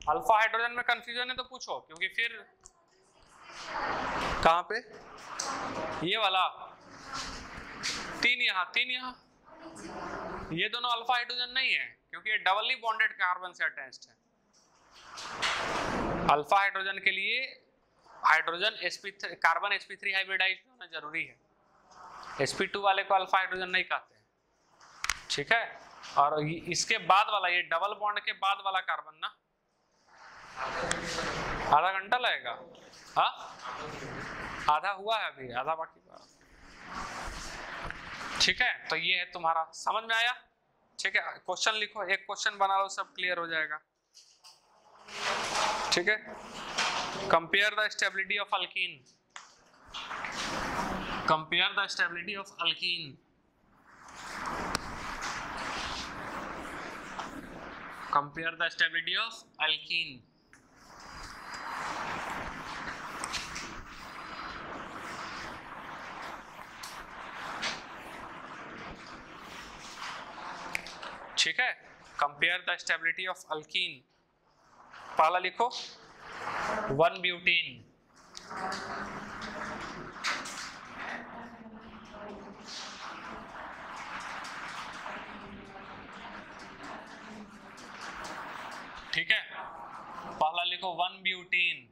अल्फा हाइड्रोजन में कंफ्यूजन है तो पूछो, क्योंकि फिर कहां पे ये वाला तीन यहाँ तीन यहाँ, ये दोनों अल्फा हाइड्रोजन नहीं है क्योंकि ये डबली बॉन्डेड कार्बन से अटैच्ड है। अल्फा हाइड्रोजन के लिए hydrogen sp3 carbon sp3 hybridise होना जरूरी है। sp2 वाले को अल्फा हाइड्रोजन नहीं कहते, ठीक है। और इसके बाद वाला ये डबल बॉन्ड के बाद वाला कार्बन ना आधा घंटा लगेगा, हाँ आधा हुआ है अभी, आधा बाकी, ठीक है। तो ये है तुम्हारा, समझ में आया, ठीक है। क्वेश्चन लिखो, एक क्वेश्चन बना लो, सब क्लियर हो जाएगा, ठीक है। Compare the stability of alkene, compare the stability of alkene, compare the stability of alkene. ठीक है, compare the stability of alkene. पहला लिखो वन ब्यूटीन, ठीक है, पहला लिखो वन ब्यूटीन,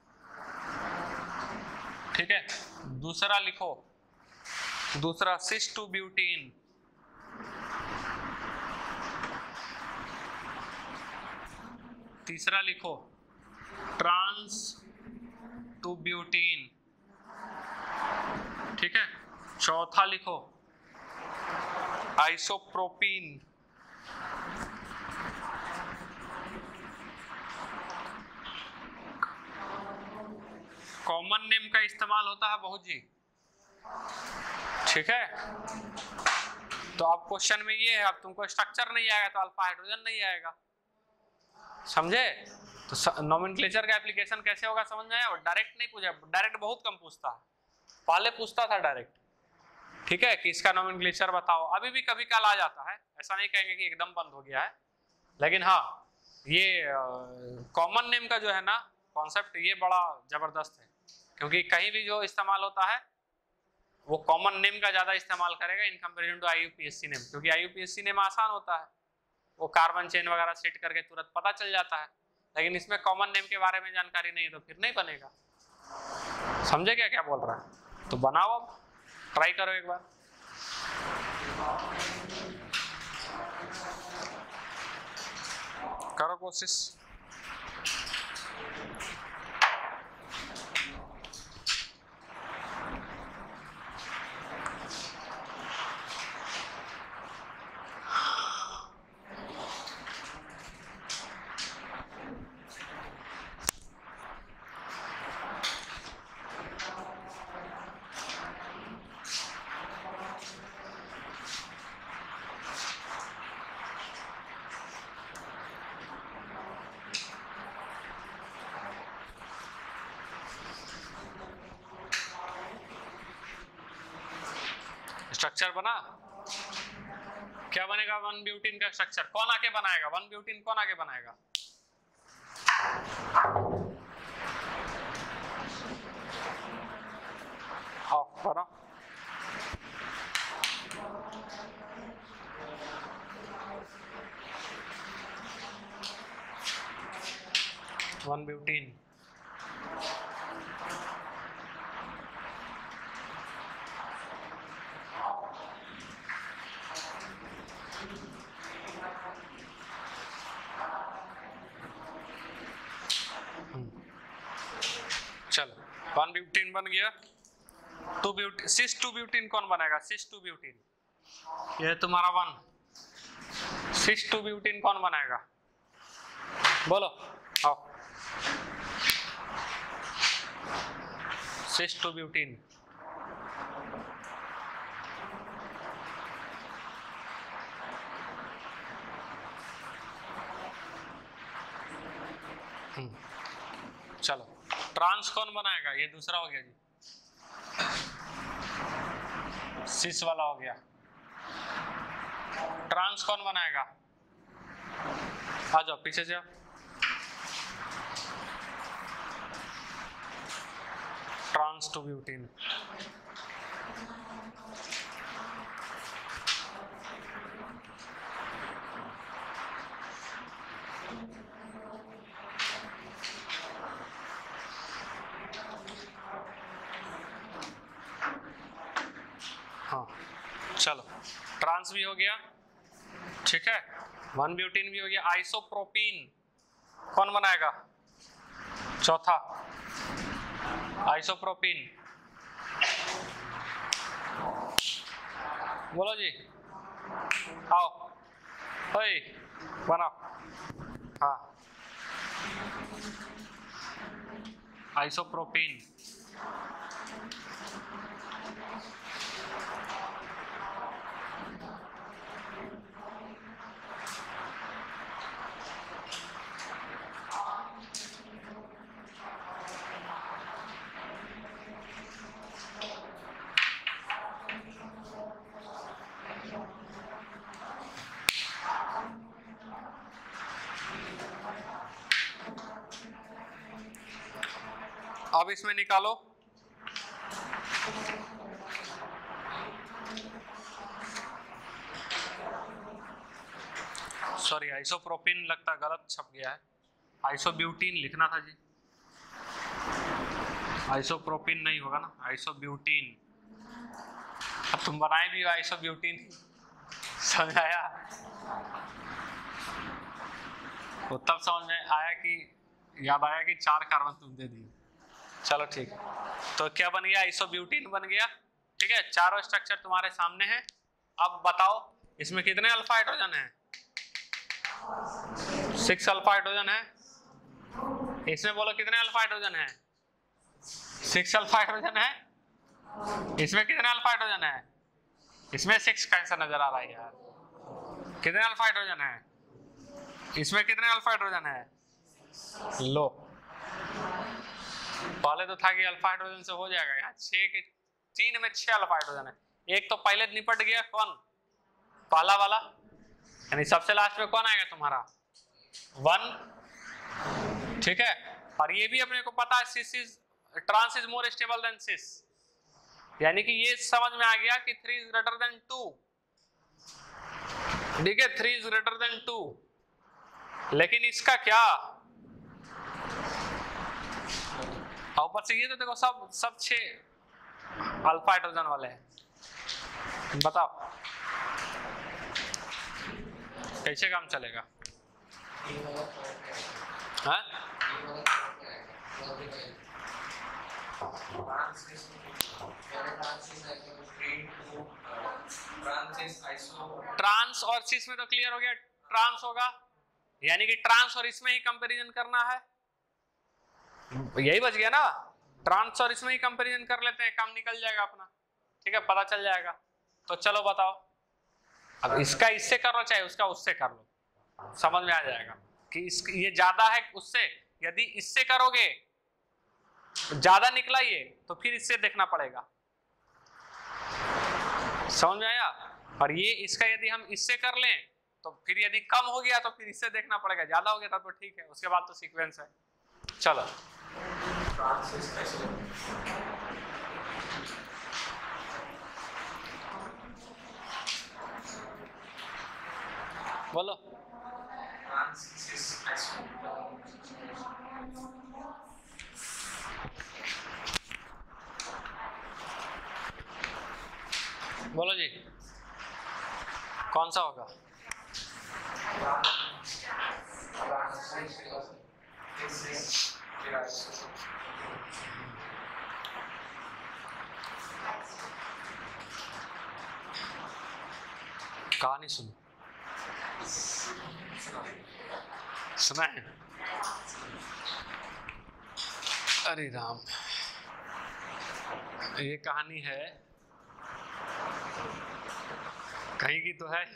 ठीक है। दूसरा लिखो, दूसरा सिस टू ब्यूटीन, तीसरा लिखो ट्रांस टू ब्यूटीन, ठीक है। चौथा लिखो आइसोप्रोपीन, कॉमन नेम का इस्तेमाल होता है बहुत जी, ठीक है। तो अब क्वेश्चन में ये है, अब तुमको स्ट्रक्चर नहीं आएगा तो अल्फा हाइड्रोजन नहीं आएगा, समझे। तो नोमेनक्लेचर का एप्लीकेशन कैसे होगा समझ में आया। और डायरेक्ट नहीं पूछा, डायरेक्ट बहुत कम पूछता है, पहले पूछता था डायरेक्ट, ठीक है, कि इसका नोमेनक्लेचर बताओ। अभी भी कभी कल आ जाता है, ऐसा नहीं कहेंगे कि एकदम बंद हो गया है, लेकिन हाँ ये कॉमन नेम का जो है ना कॉन्सेप्ट, ये बड़ा जबरदस्त है, क्योंकि कहीं भी जो इस्तेमाल होता है वो कॉमन नेम का ज्यादा इस्तेमाल करेगा in comparison to IUPAC name, क्योंकि आईयूपीएससी नेम आसान होता है, वो कार्बन चेन वगैरह सेट करके तुरंत पता चल जाता है, लेकिन इसमें कॉमन नेम के बारे में जानकारी नहीं है तो फिर नहीं बनेगा, समझे क्या क्या बोल रहा है। तो बनाओ, अब ट्राई करो एक बार, करो कोशिश। स्ट्रक्चर बना, क्या बनेगा वन ब्यूटीन का स्ट्रक्चर, कौन आके बनाएगा वन ब्यूटीन, कौन आके बनाएगा, ऑफ करो। वन ब्यूटीन, चलो वन ब्यूटीन बन गया। Two butene, cis two butene कौन बनाएगा, सिस टू ब्यूटीन, ये तुम्हारा वन, सिस टू ब्यूटीन कौन बनाएगा, बोलो आओ, सिस टू ब्यूटीन, चलो ट्रांस कौन बनाएगा, ये दूसरा हो गया जी, सिस वाला हो गया। ट्रांस कौन बनाएगा, आ जाओ पीछे से, टू ब्यूटीन। हाँ चलो, ट्रांस भी हो गया, ठीक है, वन ब्यूटीन भी हो गया। आइसोप्रोपीन कौन बनाएगा? चौथा आइसोप्रोपीन, बोलो जी, आओ, ओए बनाओ। हाँ, आइसोप्रोपीन। अब इसमें निकालो, सॉरी आइसोप्रोपीन लगता गलत छप गया है, आइसोब्यूटीन लिखना था जी, आइसोप्रोपीन नहीं होगा ना, आइसोब्यूटीन। अब तुम बनाए भी हो आइसोब्यूटीन, समझ आया? तो तब समझ में आया कि याद आया कि चार कार्बन तुम दे दिए। चलो ठीक, तो क्या बन गया? आइसोब्यूटीन बन गया, ठीक है। चारों स्ट्रक्चर तुम्हारे सामने हैं। अब बताओ इसमें कितने अल्फा हाइड्रोजन है? सिक्स अल्फा हाइड्रोजन है। इसमें बोलो कितने अल्फा हाइड्रोजन है? सिक्स अल्फा हाइड्रोजन है। इसमें कितने अल्फा हाइड्रोजन है? इसमें सिक्स कैसे नजर आ रहा है यार? कितने अल्फा हाइड्रोजन है? इसमें कितने अल्फा हाइड्रोजन है? लो, पहले तो था कि अल्फा हाइड्रोजन से हो जाएगा, यहाँ छह के तीन में छह अल्फा हाइड्रोजन है। एक तो पहले निपट गया, कौन? पहला वाला, यानी सबसे लास्ट में कौन आएगा तुम्हारा? वन, ठीक है। और ये भी अपने को पता है cis is trans is more stable than cis, यानी कि ये समझ में आ गया कि three is greater than two, ठीक है, three is greater than two. लेकिन इसका क्या? ऊपर से ये तो देखो सब सब छह अल्फा हाइड्रोजन वाले हैं। बताओ कैसे काम चलेगा? हाँ? ट्रांस और सिस में तो क्लियर हो गया, ट्रांस होगा, यानी कि ट्रांस और इसमें ही कंपैरिजन करना है, यही बच गया ना। ट्रांस और इसमें ही कंपैरिजन कर लेते हैं, काम निकल जाएगा अपना, ठीक है, पता चल जाएगा। तो चलो बताओ, अब इसका इससे कर लो चाहे उसका उससे कर लो, समझ में आ जाएगा कि इस ये ज्यादा है उससे। यदि इससे करोगे ज्यादा निकला ये, तो फिर इससे देखना पड़ेगा, समझ में आया? और ये इसका यदि हम इससे कर लें तो फिर यदि कम हो गया तो फिर इससे देखना पड़ेगा, ज्यादा हो गया तब तो ठीक है, उसके बाद तो सीक्वेंस है। चलो बोलो, बोलो जी, कौन सा होगा? कहानी सुनो, सुना है? अरे राम, ये कहानी है कहीं की तो है,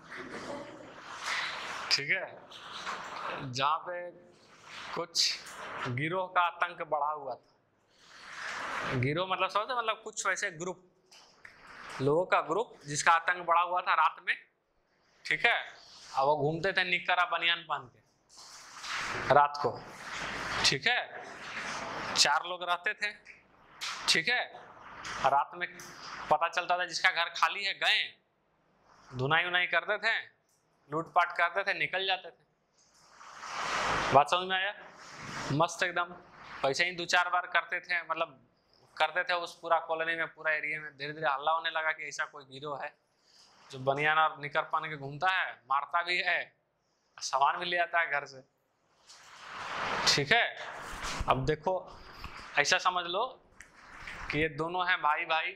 ठीक है, जहाँ पे कुछ गिरोह का आतंक बढ़ा हुआ था। गिरोह मतलब समझते, मतलब कुछ वैसे ग्रुप लोगों का ग्रुप जिसका आतंक बढ़ा हुआ था रात में, ठीक है। अब वो घूमते थे निक्कर बनियान पहन के रात को, ठीक है। चार लोग रहते थे, ठीक है, रात में पता चलता था जिसका घर खाली है, गए धुनाई उनाई करते थे, लूटपाट करते थे, निकल जाते थे। बात समझ में आया? मस्त एकदम। वैसे ही दो चार बार करते थे, मतलब करते थे उस पूरा कॉलोनी में, पूरा एरिया में। धीरे धीरे हल्ला होने लगा कि ऐसा कोई गिरोह है जो बनियान और निकर पहन के घूमता है, मारता भी है, सामान भी ले आता है घर से। ठीक है, अब देखो ऐसा समझ लो कि ये दोनों हैं भाई भाई।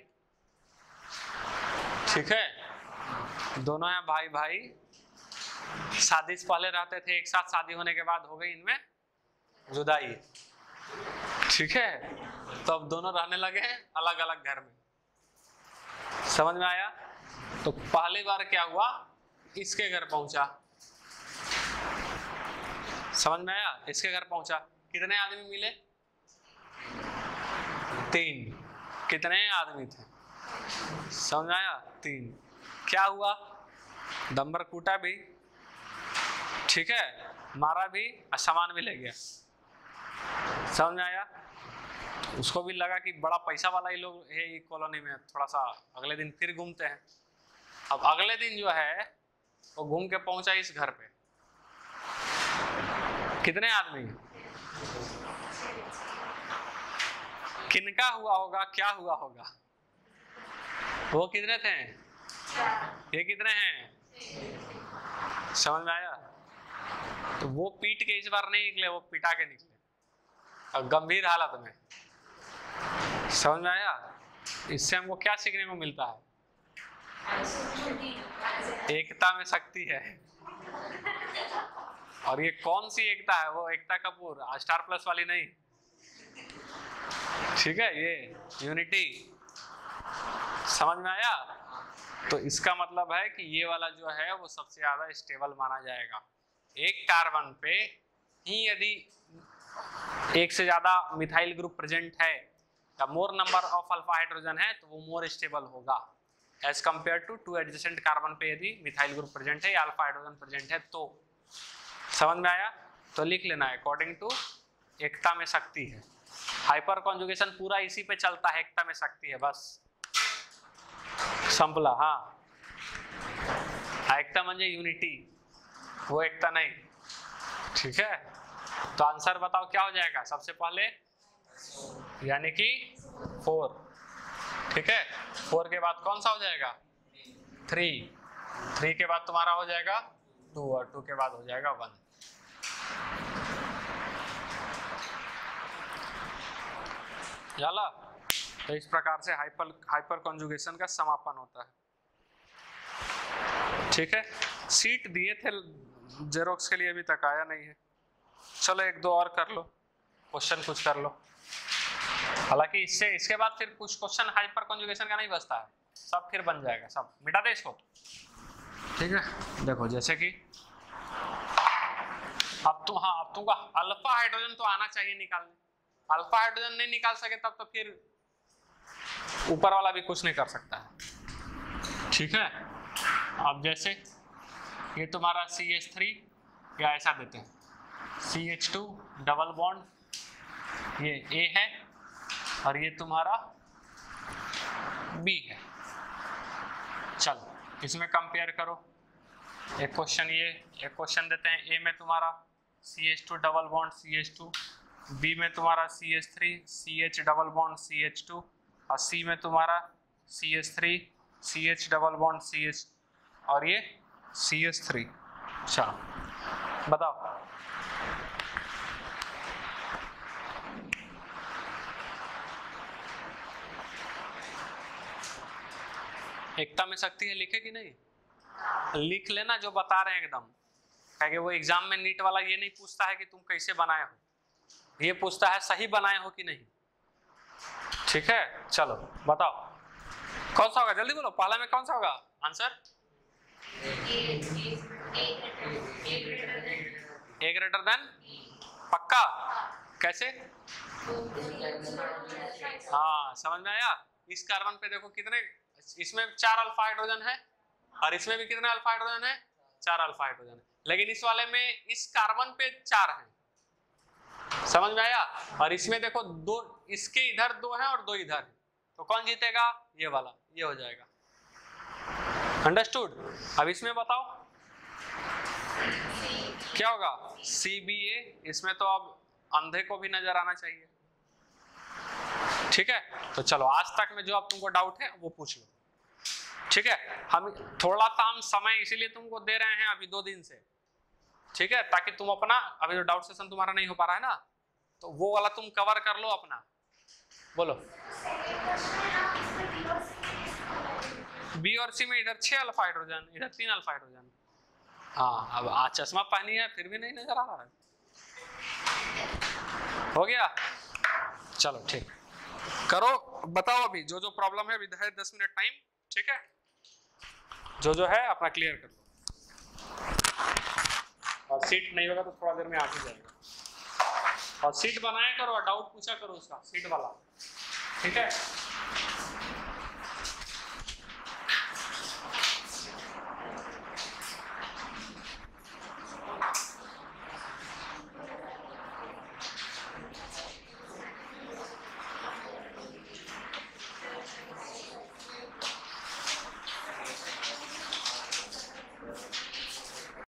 ठीक है, दोनों हैं भाई भाई, शादी से पहले रहते थे एक साथ, शादी होने के बाद हो गई इनमें जुदाई। ठीक है, तो अब दोनों रहने लगे हैं अलग अलग घर में। समझ में आया? तो पहली बार क्या हुआ, इसके घर पहुंचा। समझ में आया? इसके घर पहुंचा, कितने आदमी मिले? तीन। कितने आदमी थे? समझ में आया? तीन। क्या हुआ, दंबर कूटा भी, ठीक है, मारा भी और सामान भी ले गया। समझ में आया? उसको भी लगा कि बड़ा पैसा वाला ही लोग है ये कॉलोनी में, थोड़ा सा अगले दिन फिर घूमते हैं। अब अगले दिन जो है वो घूम के पहुंचा इस घर पे। कितने आदमी? किनका हुआ होगा, क्या हुआ होगा? वो कितने थे? ये कितने हैं? समझ में आया? तो वो पीट के इस बार नहीं निकले, वो पिटा के निकले और गंभीर हालत में। समझ में आया? इससे हमको क्या सीखने को मिलता है? एकता में शक्ति है। और ये कौन सी एकता है? वो एकता कपूर, स्टार प्लस वाली नहीं। ठीक है, ये यूनिटी। समझ में आया? तो इसका मतलब है कि ये वाला जो है वो सबसे ज्यादा स्टेबल माना जाएगा। एक कार्बन पे ही यदि एक से ज्यादा मिथाइल ग्रुप प्रेजेंट है या more number of alpha hydrogen है तो वो मोर स्टेबल होगा as compare to two adjacent carbon पे यदि मिथाइल ग्रुप प्रेजेंट है या अल्फा हाइड्रोजन प्रेजेंट है तो। समझ में आया? तो लिख लेना है अकॉर्डिंग टू एकता में शक्ति है। हाइपर कॉन्जुगेशन पूरा इसी पे चलता है, एकता में शक्ति है बस संपला। हाँ, एकता म्हणजे यूनिटी, वो एकता नहीं। ठीक है, तो आंसर बताओ क्या हो जाएगा? सबसे पहले यानी कि फोर। ठीक है, फोर के बाद कौन सा हो जाएगा? थ्री। थ्री के बाद तुम्हारा हो जाएगा टू और टू के बाद हो जाएगा वन। चला, तो इस प्रकार से हाइपर हाइपर कॉन्जुगेशन का समापन होता है। ठीक है, सीट दिए थे जेरोक्स के लिए, अभी तक आया नहीं है। चलो एक दो और कर लो, क्वेश्चन कुछ कर लो। हालांकि इससे इसके बाद फिर कुछ क्वेश्चन हाइपर कॉन्जुगेशन का नहीं बचता है, सब फिर बन जाएगा, सब मिटा दे इसको। ठीक है, देखो जैसे कि अब तुम, हाँ अब तुमको अल्फा हाइड्रोजन तो आना चाहिए निकालने। अल्फा हाइड्रोजन नहीं निकाल सके तब तो फिर ऊपर वाला भी कुछ नहीं कर सकता है। ठीक है, अब जैसे ये तुम्हारा सी एच थ्री या ऐसा देते हैं C H two double bond, ये ए है और ये तुम्हारा बी है। चलो इसमें कंपेयर करो। एक क्वेश्चन ये, एक क्वेश्चन देते हैं ए में तुम्हारा C H two double bond C H two, B में तुम्हारा C H three C H double bond C H two और सी में तुम्हारा C H three C H double bond C H और ये सी एच थ्री। चलो बताओ एकता में शक्ति है, लिखे कि नहीं? लिख लेना जो बता रहे हैं एकदम, क्योंकि वो एग्जाम में नीट वाला ये नहीं पूछता है कि तुम कैसे बनाए हो, ये पूछता है सही बनाए हो कि नहीं। ठीक है, चलो बताओ कौन सा होगा, जल्दी बोलो, पहला में कौन सा होगा आंसर? ए ग्रेटर देन, पक्का? कैसे? हाँ समझ में आया? इस कार्बन पे देखो कितने, इसमें चार अल्फा हाइड्रोजन है और इसमें भी कितने अल्फा हाइड्रोजन है? चार अल्फा हाइड्रोजन है। लेकिन इस वाले में इस कार्बन पे चार है। समझ में आया? और इसमें देखो दो, इसके इधर दो हैं और दो इधर है, तो कौन जीतेगा? ये वाला, ये हो जाएगा। अंडरस्टूड? अब इसमें बताओ क्या होगा? C B A. इसमें तो अब अंधे को भी नजर आना चाहिए। ठीक है, तो चलो आज तक में जो अब तुमको डाउट है वो पूछ लो। ठीक है, हम थोड़ा सा हम समय इसीलिए तुमको दे रहे हैं अभी दो दिन से, ठीक है, ताकि तुम अपना, अभी जो डाउट सेशन तुम्हारा नहीं हो पा रहा है ना, तो वो वाला तुम कवर कर लो अपना। बोलो। बी और सी में इधर छह अल्फा हाइड्रोजन, इधर तीन अल्फा हाइड्रोजन। हाँ, अब आज चश्मा पहनी है फिर भी नहीं नजर आ रहा है। हो गया? चलो ठीक, करो, बताओ अभी जो जो प्रॉब्लम है, विद है दस मिनट टाइम। ठीक है, जो जो है अपना क्लियर कर लो, और सीट नहीं होगा तो थोड़ा देर में आ ही जाएगा। और सीट बनाया करो और डाउट पूछा करो उसका, सीट वाला। ठीक है।